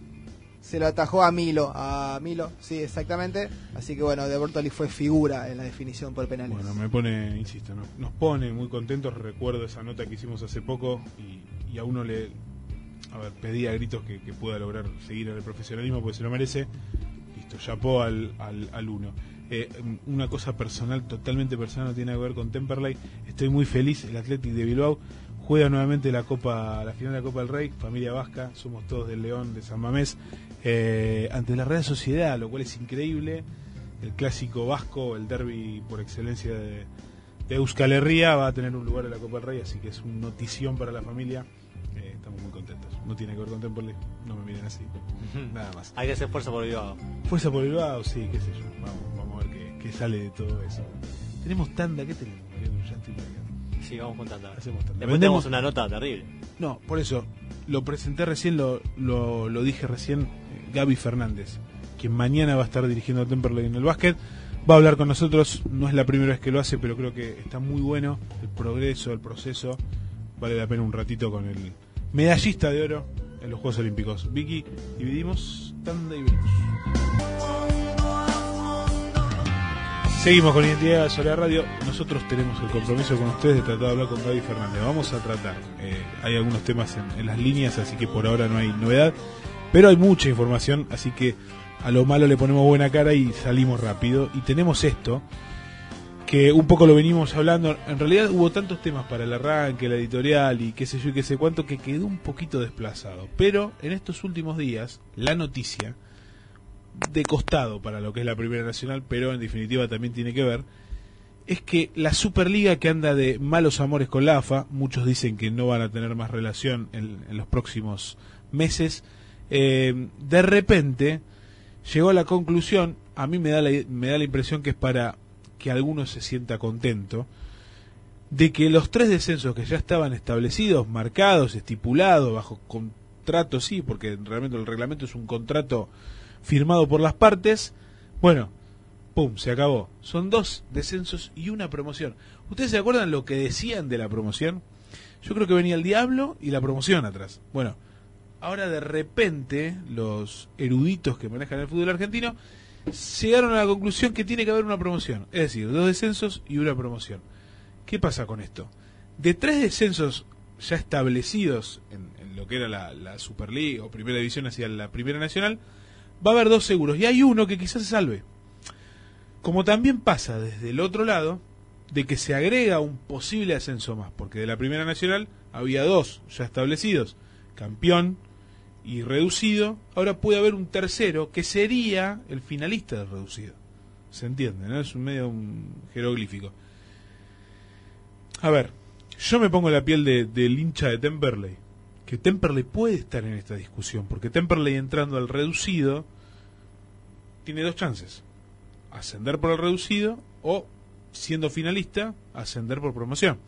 se lo atajó a Milo, a Milo, sí, exactamente. Así que bueno, De Bortoli fue figura en la definición por penales. Bueno, me pone, insisto, ¿no? nos pone muy contentos. Recuerdo esa nota que hicimos hace poco y, y a uno le, a ver, pedía a gritos que, que pueda lograr seguir en el profesionalismo porque se lo merece. Listo, chapó al, al, al uno. Eh, una cosa personal, totalmente personal, no tiene nada que ver con Temperley. Estoy muy feliz, el Athletic de Bilbao juega nuevamente la Copa, la final de la Copa del Rey, familia vasca, somos todos del León, de San Mamés, eh, ante la Real Sociedad, lo cual es increíble. El clásico vasco, el derbi por excelencia de, de Euskal Herria, va a tener un lugar en la Copa del Rey, así que es una notición para la familia. Eh, estamos muy contentos. No tiene que ver con Temperley, no me miren así, nada más. Hay que hacer fuerza por Bilbao. Fuerza por Bilbao, sí, qué sé yo. Vamos, vamos a ver qué, qué sale de todo eso. Tenemos tanda, ¿qué tenemos? Ya estoy marcando. Sí, vamos con tanta. Hacemos tanda. Después tenemos una nota terrible. No, por eso, lo presenté recién, lo, lo, lo dije recién, eh, Gaby Fernández, quien mañana va a estar dirigiendo a Temperley en el básquet, va a hablar con nosotros, no es la primera vez que lo hace, pero creo que está muy bueno el progreso, el proceso, vale la pena un ratito con el medallista de oro en los Juegos Olímpicos. Vicky, dividimos, tanda y venimos. Seguimos con Identidad Gasolera Radio. Nosotros tenemos el compromiso con ustedes de tratar de hablar con Gaby Fernández. Vamos a tratar, eh, hay algunos temas en, en las líneas, así que por ahora no hay novedad, pero hay mucha información, así que a lo malo le ponemos buena cara y salimos rápido. Y tenemos esto, que un poco lo venimos hablando. En realidad hubo tantos temas para el arranque, la editorial y qué sé yo y qué sé cuánto, que quedó un poquito desplazado. Pero en estos últimos días, la noticia, de costado para lo que es la Primera Nacional, pero en definitiva también tiene que ver, es que la Superliga, que anda de malos amores con la A F A, muchos dicen que no van a tener más relación en, en los próximos meses, eh, de repente llegó a la conclusión, a mí me da la, me da la impresión que es para que alguno se sienta contento, de que los tres descensos que ya estaban establecidos, marcados, estipulados, bajo contrato, sí, porque realmente el reglamento es un contrato firmado por las partes, bueno, pum, se acabó. Son dos descensos y una promoción. ¿Ustedes se acuerdan lo que decían de la promoción? Yo creo que venía el diablo y la promoción atrás. Bueno, ahora de repente los eruditos que manejan el fútbol argentino llegaron a la conclusión que tiene que haber una promoción. Es decir, dos descensos y una promoción. ¿Qué pasa con esto? De tres descensos ya establecidos en, en lo que era la, la Superliga o Primera División hacia la Primera Nacional, va a haber dos seguros. Y hay uno que quizás se salve. Como también pasa desde el otro lado, de que se agrega un posible ascenso más. Porque de la Primera Nacional había dos ya establecidos. Campeón y reducido, ahora puede haber un tercero que sería el finalista del reducido. ¿Se entiende? ¿No? Es un medio un jeroglífico. A ver, yo me pongo la piel de, del hincha de Temperley, que Temperley puede estar en esta discusión, porque Temperley entrando al reducido tiene dos chances: ascender por el reducido o, siendo finalista, ascender por promoción.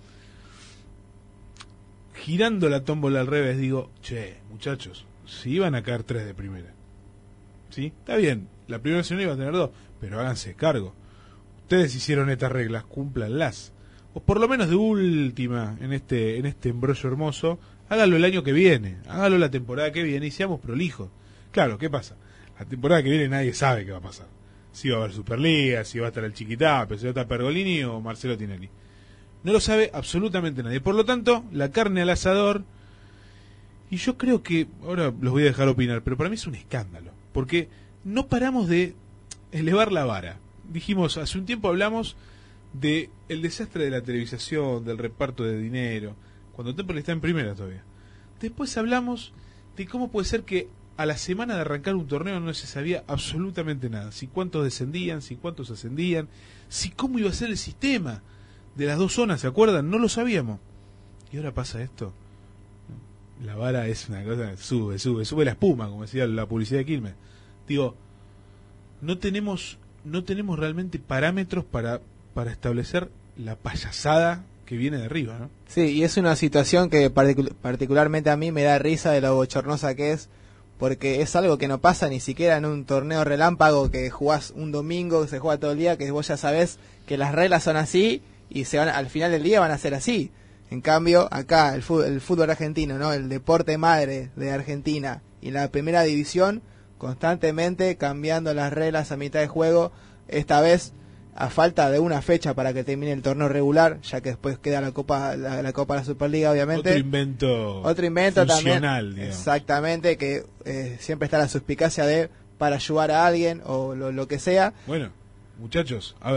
Girando la tómbola al revés, digo, che, muchachos, si iban a caer tres de primera, ¿sí? Está bien, la Primera Nacional iba a tener dos, pero háganse cargo. Ustedes hicieron estas reglas, cúmplanlas. O por lo menos de última, en este en este embrollo hermoso, hágalo el año que viene, hágalo la temporada que viene y seamos prolijos. Claro, ¿qué pasa? La temporada que viene nadie sabe qué va a pasar. Si va a haber Superliga, si va a estar el Chiquitapia, si va a estar Pergolini o Marcelo Tinelli. No lo sabe absolutamente nadie. Por lo tanto, la carne al asador. Y yo creo que, ahora los voy a dejar opinar, pero para mí es un escándalo. Porque no paramos de elevar la vara. Dijimos, hace un tiempo hablamos de el desastre de la televisación, del reparto de dinero, cuando Temperley está en primera todavía. Después hablamos de cómo puede ser que a la semana de arrancar un torneo no se sabía absolutamente nada. Si cuántos descendían, si cuántos ascendían, si cómo iba a ser el sistema de las dos zonas, ¿se acuerdan? No lo sabíamos. Y ahora pasa esto. La vara es una cosa, sube, sube, sube la espuma, como decía la publicidad de Quilmes. Digo, no tenemos, no tenemos realmente parámetros para, para establecer la payasada que viene de arriba, ¿no? Sí, y es una situación que particul- particularmente a mí me da risa de lo bochornosa que es, porque es algo que no pasa ni siquiera en un torneo relámpago que jugás un domingo, que se juega todo el día, que vos ya sabés que las reglas son así y se van al final del día van a ser así. En cambio, acá el fútbol, el fútbol argentino, ¿no? El deporte madre de Argentina y la Primera División constantemente cambiando las reglas a mitad de juego, esta vez a falta de una fecha para que termine el torneo regular, ya que después queda la Copa la, la Copa de la Superliga, obviamente. Otro invento Otro invento funcional, también, digamos. Exactamente, que eh, siempre está la suspicacia de para ayudar a alguien o lo, lo que sea. Bueno, muchachos, a ver,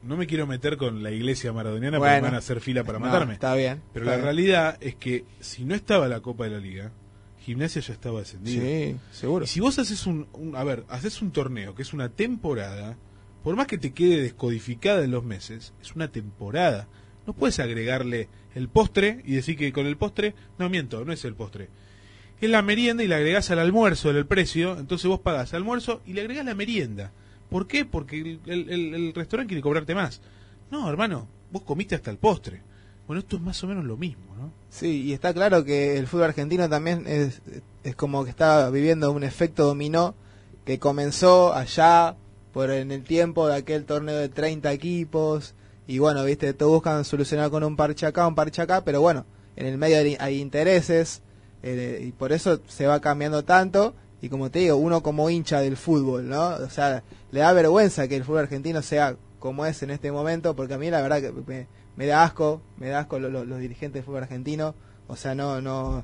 no me quiero meter con la iglesia maradoniana Bueno. porque me van a hacer fila para No, matarme. está bien. Pero está la bien. realidad es que si no estaba la Copa de la Liga, Gimnasia ya estaba descendido. Sí, seguro. Y si vos haces un, un- a ver, haces un torneo que es una temporada, por más que te quede descodificada en los meses, es una temporada. No puedes agregarle el postre y decir que con el postre, no miento, no es el postre. Es la merienda y le agregás al almuerzo del precio, entonces vos pagás almuerzo y le agregás la merienda. ¿Por qué? Porque el, el- el- el restaurante quiere cobrarte más. No, hermano, vos comiste hasta el postre. Bueno, esto es más o menos lo mismo, ¿no? Sí, y está claro que el fútbol argentino también es, es como que está viviendo un efecto dominó que comenzó allá por en el tiempo de aquel torneo de treinta equipos y bueno, viste, todos buscan solucionar con un parche acá, un parche acá, pero bueno, en el medio hay, hay intereses eh, y por eso se va cambiando tanto y como te digo, uno como hincha del fútbol, ¿no? O sea, le da vergüenza que el fútbol argentino sea como es en este momento, porque a mí la verdad que me, me da asco, me da asco lo- lo- los dirigentes del fútbol argentino, o sea, no no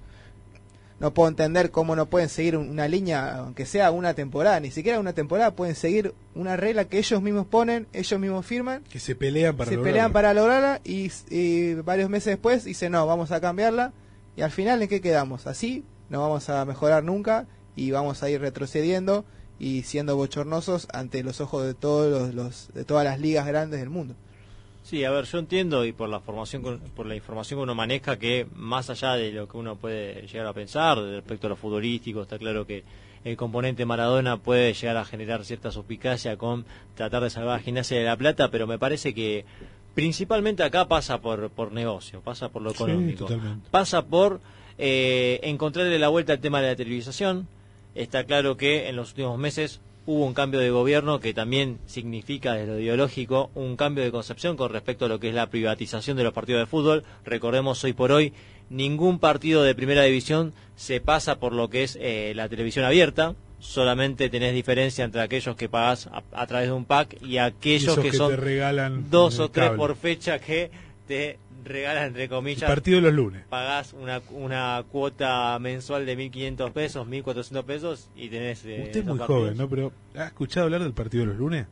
no puedo entender cómo no pueden seguir un- una línea, aunque sea una temporada, ni siquiera una temporada, pueden seguir una regla que ellos mismos ponen, ellos mismos firman, Que se pelean para se lograrlo. pelean para lograrla y, y varios meses después dicen no, vamos a cambiarla y al final ¿en qué quedamos? Así no vamos a mejorar nunca y vamos a ir retrocediendo y siendo bochornosos ante los ojos de todos los, los de todas las ligas grandes del mundo. Sí, a ver, yo entiendo y por la formación, con- por la información que uno maneja, que más allá de lo que uno puede llegar a pensar respecto a lo futbolístico, está claro que el componente Maradona puede llegar a generar cierta suspicacia con tratar de salvar a Gimnasia de La Plata, pero me parece que principalmente acá pasa por por negocio, pasa por lo Sí, económico, totalmente. pasa por eh, encontrarle la vuelta al tema de la televisación. Está claro que en los últimos meses hubo un cambio de gobierno que también significa desde lo ideológico un cambio de concepción con respecto a lo que es la privatización de los partidos de fútbol. Recordemos, hoy por hoy ningún partido de primera división se pasa por lo que es eh, la televisión abierta. Solamente tenés diferencia entre aquellos que pagás a, a través de un pack y Y aquellos esos que, que son te regalan dos en o el tres cable. por fecha que te regalan, entre El comillas, partido de los lunes. pagás una, una cuota mensual de mil quinientos pesos, mil cuatrocientos pesos y tenés... eh, Usted es dos muy partidos. joven, ¿no? Pero ¿ha escuchado hablar del partido de los lunes?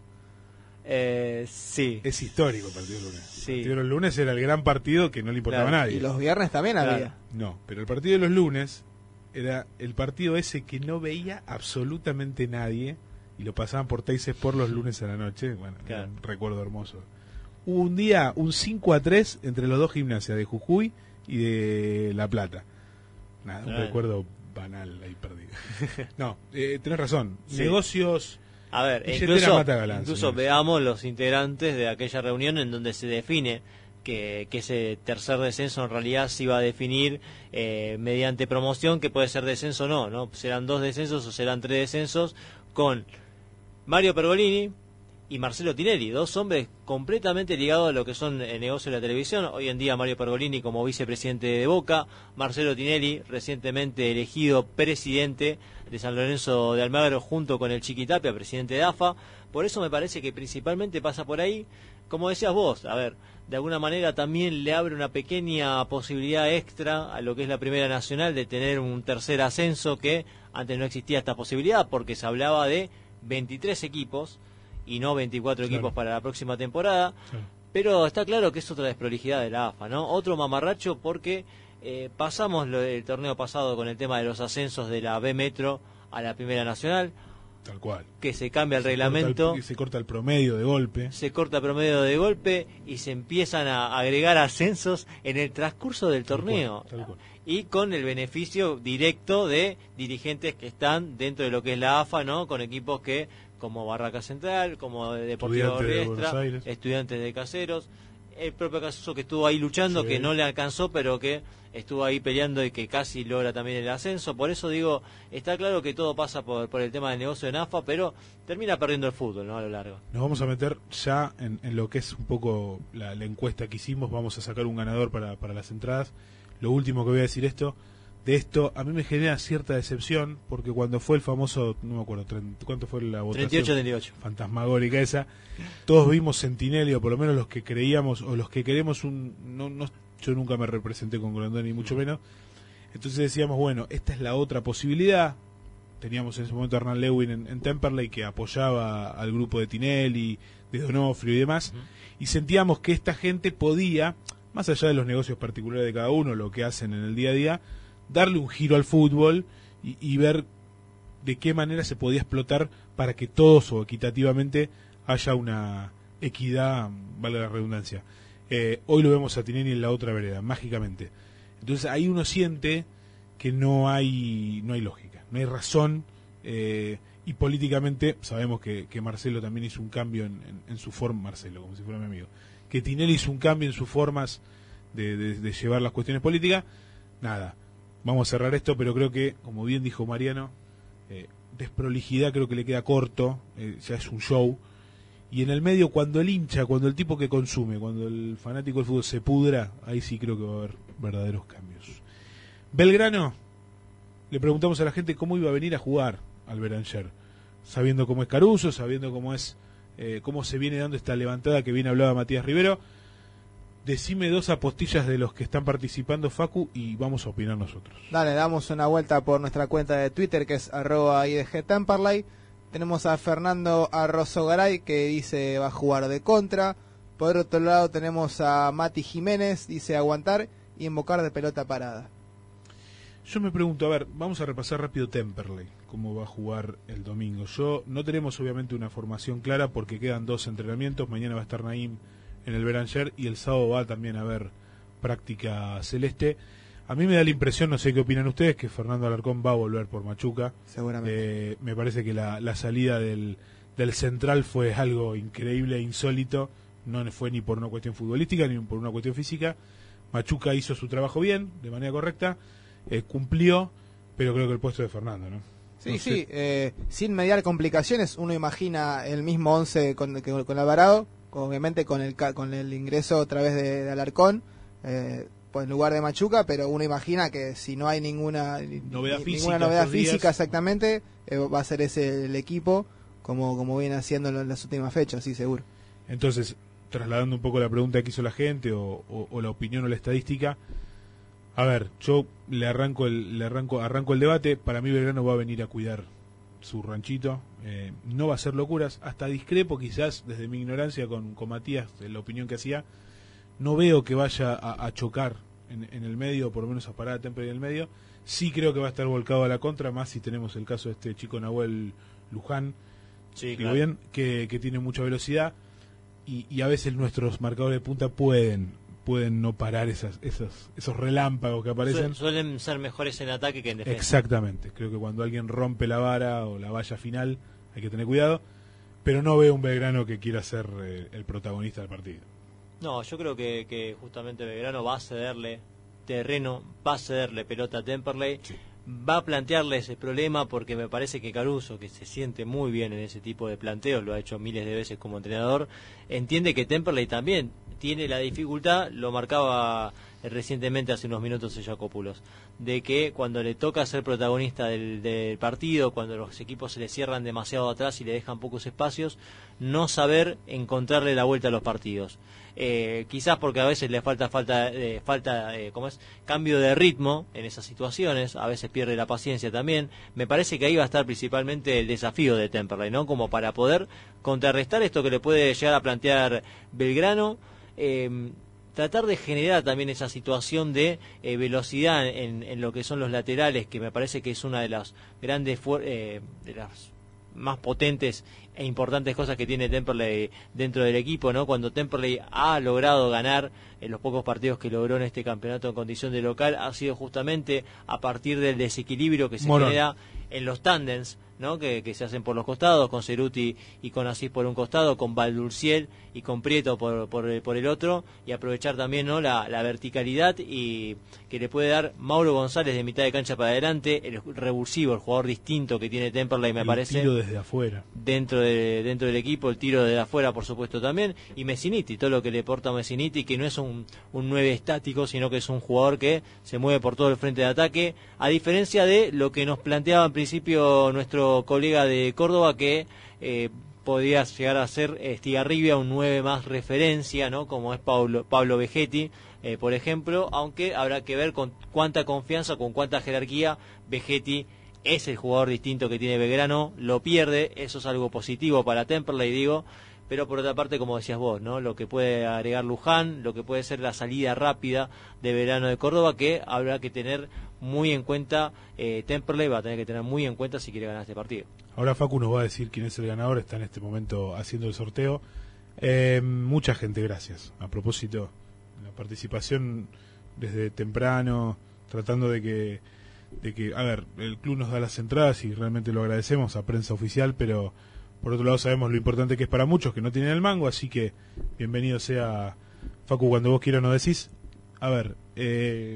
Eh, sí. Es histórico el partido de los lunes. Sí. El partido de los lunes era el gran partido que no le importaba Claro. a nadie. Y los viernes también Claro. había. No, pero el partido de los lunes era el partido ese que no veía absolutamente nadie y lo pasaban por Teis por los lunes a la noche. Bueno, Claro. era un recuerdo hermoso. Hubo un día, un cinco a tres entre los dos Gimnasias, de Jujuy y de La Plata. Nada, un Claro. recuerdo banal ahí perdido. No, eh, tenés razón. Sí. Negocios. A ver, Billetera incluso, mata galán, incluso señores. veamos los integrantes de aquella reunión en donde se define que, que ese tercer descenso en realidad se iba a definir eh, mediante promoción, que puede ser descenso o no, ¿no? Serán dos descensos o serán tres descensos, con Mario Pergolini y Marcelo Tinelli, dos hombres completamente ligados a lo que son el negocio de la televisión. Hoy en día Mario Pergolini como vicepresidente de Boca, Marcelo Tinelli recientemente elegido presidente de San Lorenzo de Almagro junto con el Chiquitapia, presidente de A F A. Por eso me parece que principalmente pasa por ahí. Como decías vos, a ver, de alguna manera también le abre una pequeña posibilidad extra a lo que es la Primera Nacional de tener un tercer ascenso, que antes no existía esta posibilidad porque se hablaba de veintitrés equipos y no veinticuatro Claro. equipos para la próxima temporada. Claro. Pero está claro que es otra desprolijidad de la A F A, ¿no? Otro mamarracho porque eh, pasamos lo del torneo pasado con el tema de los ascensos de la B Metro a la Primera Nacional, Tal cual. que se cambia el Se reglamento, corta el- se corta el promedio de golpe. se corta promedio de golpe y se empiezan a agregar ascensos en el transcurso del Tal torneo. cual, tal cual. Y con el beneficio directo de dirigentes que están dentro de lo que es la A F A, ¿no? Con equipos que, como Barraca Central, como Deportivo Estudiantes de Riestra, Buenos Aires. Estudiantes de Caseros, el propio Caso que estuvo ahí luchando, Sí. que no le alcanzó, pero que estuvo ahí peleando y que casi logra también el ascenso. Por eso digo, está claro que todo pasa por, por el tema del negocio de NAFA, pero termina perdiendo el fútbol, ¿no? A lo largo. Nos vamos a meter ya en, en lo que es un poco la, la encuesta que hicimos. Vamos a sacar un ganador para, para las entradas. Lo último que voy a decir esto, de esto, a mí me genera cierta decepción, porque cuando fue el famoso, no me acuerdo, treinta, ¿cuánto fue la votación? treinta y ocho treinta y ocho. Fantasmagórica esa. Todos vimos Centinelli, o por lo menos los que creíamos, o los que queremos un... No, no, yo nunca me representé con Grondona, ni mucho menos. Entonces decíamos, bueno, esta es la otra posibilidad. teníamos en ese momento a Hernán Lewin en, en Temperley, que apoyaba al grupo de Tinelli, de Donofrio y demás, uh-huh. y sentíamos que esta gente podía, más allá de los negocios particulares de cada uno, lo que hacen en el día a día, darle un giro al fútbol y, y ver de qué manera se podía explotar para que todos o equitativamente haya una equidad, valga la redundancia. Eh, hoy lo vemos a Tinelli en la otra vereda, mágicamente. Entonces ahí uno siente que no hay no hay lógica, no hay razón, eh, y políticamente sabemos que, que Marcelo también hizo un cambio en, en, en su forma, Marcelo, como si fuera mi amigo, que Tinelli hizo un cambio en sus formas de, de, de llevar las cuestiones políticas. Nada, vamos a cerrar esto, pero creo que, como bien dijo Mariano, eh, desprolijidad creo que le queda corto, eh, ya es un show, y en el medio, cuando el hincha, cuando el tipo que consume, cuando el fanático del fútbol se pudra, ahí sí creo que va a haber verdaderos cambios. Belgrano, le preguntamos a la gente cómo iba a venir a jugar al Beranger, sabiendo cómo es Caruso, sabiendo cómo es eh, cómo se viene dando esta levantada que bien hablaba Matías Rivero. Decime dos apostillas de los que están participando, Facu, y vamos a opinar nosotros. Dale, damos una vuelta por nuestra cuenta de Twitter, que es arroba I D G Temperley. Tenemos a Fernando Arrozogaray, que dice va a jugar de contra. Por otro lado tenemos a Mati Jiménez, dice aguantar y invocar de pelota parada. Yo me pregunto, a ver, vamos a repasar rápido Temperley, cómo va a jugar el domingo. Yo no tenemos obviamente una formación clara porque quedan dos entrenamientos. Mañana va a estar Naim en el Beranger y el sábado va también a haber práctica celeste. A mí me da la impresión, no sé qué opinan ustedes, que Fernando Alarcón va a volver por Machuca. Seguramente. Eh, me parece que la, la salida del, del central fue algo increíble e insólito. No fue ni por una cuestión futbolística ni por una cuestión física. Machuca hizo su trabajo bien, de manera correcta, eh, cumplió, pero creo que el puesto de Fernando, ¿no? Sí, no sí, sé. eh, sin mediar complicaciones, uno imagina el mismo once con, con, con Alvarado, obviamente con el con el ingreso otra vez de, de Alarcón, eh, en lugar de Machuca, pero uno imagina que si no hay ninguna novedad ni, física, ninguna novedad física días. exactamente, eh, va a ser ese el equipo como como viene haciendo en las últimas fechas, sí, seguro. Entonces, trasladando un poco la pregunta que hizo la gente o, o, o la opinión o la estadística, a ver, yo le arranco el le arranco arranco el debate. Para mí Belgrano va a venir a cuidar su ranchito, eh, no va a hacer locuras, hasta discrepo quizás desde mi ignorancia con, con Matías en la opinión que hacía. No veo que vaya a, a chocar en, en el medio, por lo menos a parar a Temperley en el medio. Sí creo que va a estar volcado a la contra, más si tenemos el caso de este chico Nahuel Luján, sí, claro. bien, que, que tiene mucha velocidad y, y a veces nuestros marcadores de punta pueden pueden no parar esas, esas esos relámpagos que aparecen. Suelen ser mejores en ataque que en defensa. Exactamente, creo que cuando alguien rompe la vara o la valla final hay que tener cuidado, pero no veo un Belgrano que quiera ser eh, el protagonista del partido. No, yo creo que, que justamente Belgrano va a cederle terreno, va a cederle pelota a Temperley, sí. Va a plantearle ese problema porque me parece que Caruso, que se siente muy bien en ese tipo de planteos, lo ha hecho miles de veces como entrenador, entiende que Temperley también tiene la dificultad, lo marcaba recientemente hace unos minutos el Jacopulos, de que cuando le toca ser protagonista del, del partido, cuando los equipos se le cierran demasiado atrás y le dejan pocos espacios, no saber encontrarle la vuelta a los partidos. Eh, quizás porque a veces le falta falta eh, falta eh, ¿cómo es? Cambio de ritmo en esas situaciones, a veces pierde la paciencia también. Me parece que ahí va a estar principalmente el desafío de Temperley, ¿no? Como para poder contrarrestar esto que le puede llegar a plantear Belgrano. Eh, tratar de generar también esa situación de eh, velocidad en, en lo que son los laterales, que me parece que es una de las grandes eh, de las más potentes e importantes cosas que tiene Temperley dentro del equipo, ¿no? Cuando Temperley ha logrado ganar en los pocos partidos que logró en este campeonato en condición de local, ha sido justamente a partir del desequilibrio que se Morón. genera en los tándems, ¿no? Que, que se hacen por los costados, con Ceruti y con Asís por un costado, con Valdurciel y con Prieto por, por, por el otro, y aprovechar también, ¿no? la, la verticalidad y que le puede dar Mauro González de mitad de cancha para adelante, el revulsivo, el jugador distinto que tiene Temperley, me el parece. El tiro desde afuera. Dentro, de, dentro del equipo, el tiro desde afuera, por supuesto, también. Y Messiniti, todo lo que le aporta a Messiniti, que no es un, un nueve estático, sino que es un jugador que se mueve por todo el frente de ataque, a diferencia de lo que nos planteaba en principio nuestro colega de Córdoba, que eh, podía llegar a ser Estigarribia, un nueve más referencia, ¿no? Como es Pablo, Pablo Vegetti, eh, por ejemplo, aunque habrá que ver con cuánta confianza, con cuánta jerarquía Vegetti es el jugador distinto que tiene Belgrano, lo pierde, eso es algo positivo para Temperley, digo, pero por otra parte, como decías vos, ¿no? Lo que puede agregar Luján, lo que puede ser la salida rápida de Belgrano de Córdoba, que habrá que tener muy en cuenta, eh, Temperley va a tener que tener muy en cuenta si quiere ganar este partido. Ahora Facu nos va a decir quién es el ganador, está en este momento haciendo el sorteo. Eh, mucha gente, gracias. A propósito, la participación desde temprano, tratando de que, de que, a ver, el club nos da las entradas y realmente lo agradecemos a prensa oficial, pero por otro lado sabemos lo importante que es para muchos que no tienen el mango, así que bienvenido sea, Facu, cuando vos quieras nos decís. A ver, eh,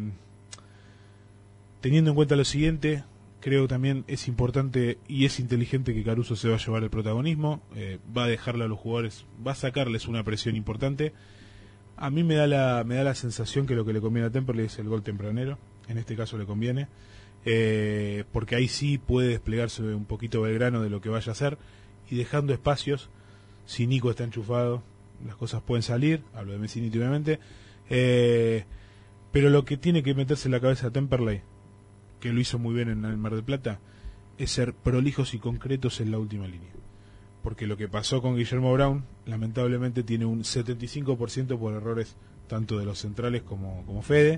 teniendo en cuenta lo siguiente, creo que también es importante y es inteligente que Caruso se va a llevar el protagonismo, eh, va a dejarle a los jugadores, va a sacarles una presión importante. A mí me da la me da la sensación que lo que le conviene a Temperley es el gol tempranero, en este caso le conviene, eh, porque ahí sí puede desplegarse un poquito Belgrano de lo que vaya a hacer, y dejando espacios, si Nico está enchufado, las cosas pueden salir, hablo de Messiniti obviamente, eh, pero lo que tiene que meterse en la cabeza a Temperley, que lo hizo muy bien en el Mar del Plata, es ser prolijos y concretos en la última línea. Porque lo que pasó con Guillermo Brown, lamentablemente tiene un setenta y cinco por ciento por errores tanto de los centrales como, como Fede,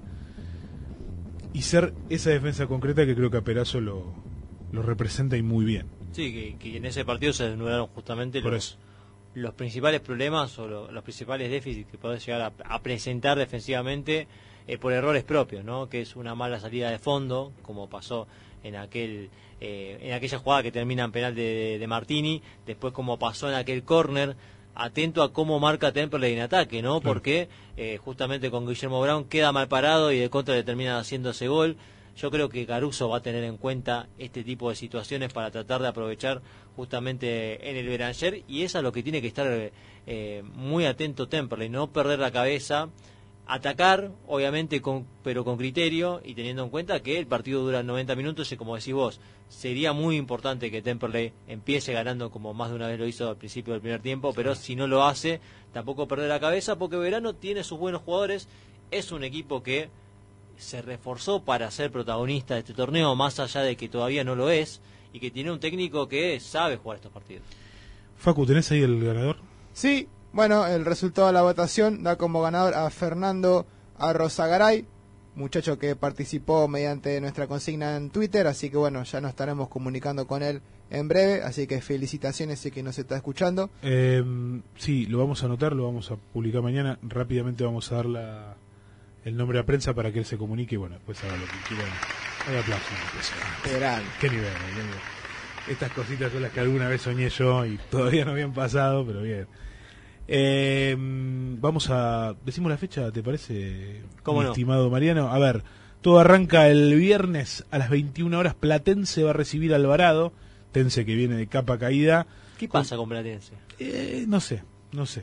y ser esa defensa concreta que creo que a Perazo lo, lo representa y muy bien. Sí, que, que en ese partido se desnudaron justamente por los, eso. los principales problemas o lo, los principales déficits que puede llegar a, a presentar defensivamente, eh, por errores propios, ¿no? Que es una mala salida de fondo, como pasó en aquel eh, en aquella jugada que termina en penal de, de Martini, después como pasó en aquel córner. Atento a cómo marca Temperley en ataque, ¿no? Claro. Porque eh, justamente con Guillermo Brown queda mal parado y de contra le termina haciendo ese gol. Yo creo que Caruso va a tener en cuenta este tipo de situaciones para tratar de aprovechar justamente en el Beranger, y eso es lo que tiene que estar eh, muy atento Temperley, no perder la cabeza, atacar, obviamente, con, pero con criterio y teniendo en cuenta que el partido dura noventa minutos y, como decís vos, sería muy importante que Temperley empiece ganando como más de una vez lo hizo al principio del primer tiempo, pero si no lo hace, tampoco perder la cabeza, porque Belgrano tiene sus buenos jugadores, es un equipo que se reforzó para ser protagonista de este torneo, más allá de que todavía no lo es, y que tiene un técnico que sabe jugar estos partidos. Facu, ¿tenés ahí el ganador? Sí, bueno, el resultado de la votación da como ganador a Fernando Arrozagaray, muchacho que participó mediante nuestra consigna en Twitter, así que bueno, ya nos estaremos comunicando con él en breve, así que felicitaciones si que nos está escuchando. Eh, sí, lo vamos a anotar, lo vamos a publicar mañana, rápidamente vamos a dar la, el nombre a prensa para que él se comunique y bueno, después haga lo que quiera. Hay aplausos. Qué gran. Qué nivel, qué nivel. Estas cositas son las que alguna vez soñé yo y todavía no habían pasado, pero bien. Eh, vamos a... ¿Decimos la fecha, te parece, ¿Cómo mi no? estimado Mariano? A ver, todo arranca el viernes a las veintiuna horas. Platense va a recibir a Alvarado. Tense que viene de capa caída. ¿Qué pasa con Platense? Eh, no sé, no sé.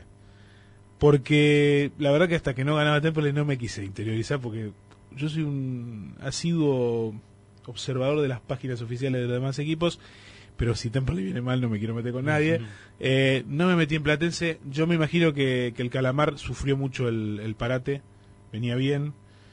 Porque la verdad que hasta que no ganaba Temperley no me quise interiorizar, porque yo soy un asiduo observador de las páginas oficiales de los demás equipos, pero si Temperley viene mal no me quiero meter con nadie. Eh, no me metí en Platense. Yo me imagino que, que el Calamar sufrió mucho el, el parate, venía bien,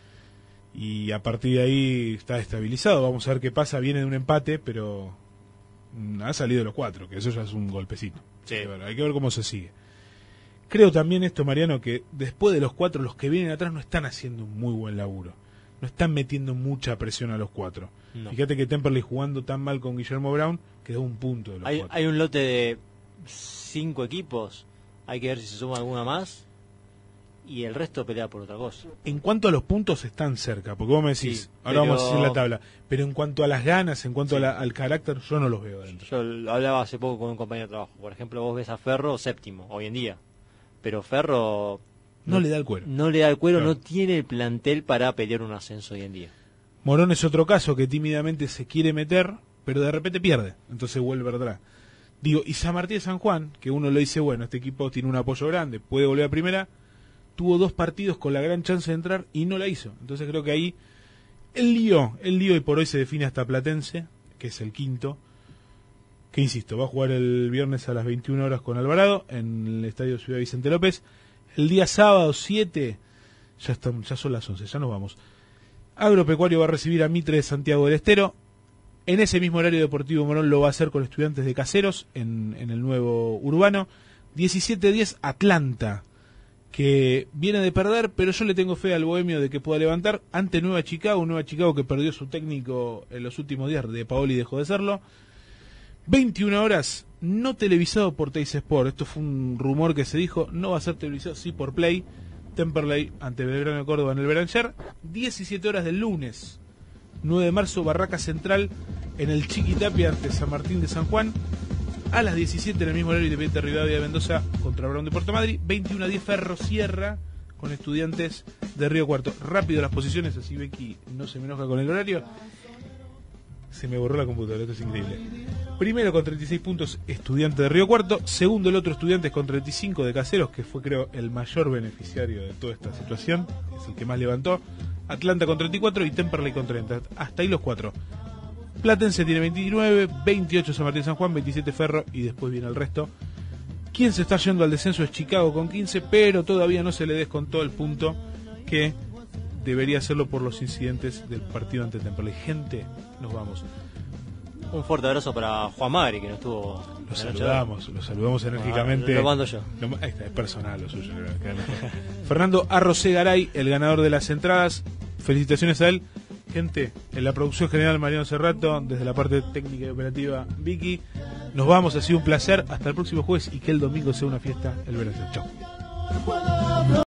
y a partir de ahí está estabilizado. Vamos a ver qué pasa. Viene de un empate, pero mm, ha salido de los cuatro, que eso ya es un golpecito. Sí. Hay que ver, hay que ver cómo se sigue. Creo también esto, Mariano, que después de los cuatro, los que vienen atrás no están haciendo un muy buen laburo. No están metiendo mucha presión a los cuatro. No. Fíjate que Temperley, jugando tan mal con Guillermo Brown, quedó un punto de los hay, cuatro. Hay un lote de cinco equipos, hay que ver si se suma alguna más, y el resto pelea por otra cosa. En cuanto a los puntos, están cerca, porque vos me decís, sí, ahora pero... vamos a decir la tabla, pero en cuanto a las ganas, en cuanto sí. a la, al carácter, yo no los veo adentro. Yo lo hablaba hace poco con un compañero de trabajo. Por ejemplo, vos ves a Ferro séptimo hoy en día, pero Ferro no, no le da el cuero. No le da el cuero, claro. No tiene el plantel para pelear un ascenso hoy en día. Morón es otro caso que tímidamente se quiere meter, pero de repente pierde, entonces vuelve atrás. Digo, y San Martín de San Juan, que uno le dice, bueno, este equipo tiene un apoyo grande, puede volver a primera, tuvo dos partidos con la gran chance de entrar y no la hizo. Entonces creo que ahí el lío, el lío y por hoy se define hasta Platense, que es el quinto, que insisto, va a jugar el viernes a las veintiuna horas con Alvarado en el Estadio Ciudad Vicente López. El día sábado siete, ya, están, ya son las once, ya nos vamos. Agropecuario va a recibir a Mitre de Santiago del Estero. En ese mismo horario Deportivo Morón lo va a hacer con Estudiantes de Caseros en, en el nuevo Urbano. diecisiete diez Atlanta, que viene de perder, pero yo le tengo fe al Bohemio de que pueda levantar ante Nueva Chicago, Nueva Chicago que perdió su técnico en los últimos días, de Paoli dejó de serlo. veintiuna horas, no televisado por Teis Sport, esto fue un rumor que se dijo, no va a ser televisado, sí por Play, Temperley ante Belgrano de Córdoba en el Beranger. diecisiete horas del lunes, nueve de marzo, Barraca Central en el Chiquitapia ante San Martín de San Juan. A las diecisiete en el mismo horario, Independiente Rivadavia de Mendoza contra Brown de Puerto Madrid. veintiuno a diez Ferro Sierra con Estudiantes de Río Cuarto. Rápido las posiciones, así Becky no se me enoja con el horario. Se me borró la computadora, esto es increíble. Primero con treinta y seis puntos Estudiante de Río Cuarto. Segundo el otro Estudiantes con treinta y cinco de Caseros, que fue creo el mayor beneficiario de toda esta situación. Es el que más levantó. Atlanta con treinta y cuatro y Temperley con treinta. Hasta ahí los cuatro. Platense tiene veintinueve, veintiocho San Martín San Juan, veintisiete Ferro y después viene el resto. Quien se está yendo al descenso es Chicago con quince, pero todavía no se le descontó el punto que debería hacerlo por los incidentes del partido ante Temperley. Gente, nos vamos. Un fuerte abrazo para Juan Magri, que no estuvo. Lo saludamos, lo saludamos enérgicamente. Ah, lo mando yo. Lo, ahí está, es personal lo suyo. Fernando Arrocé Garay, el ganador de las entradas. Felicitaciones a él. Gente, en la producción general Mariano Cerrato, desde la parte técnica y operativa Vicky. Nos vamos, ha sido un placer. Hasta el próximo jueves y que el domingo sea una fiesta el verano. Chau.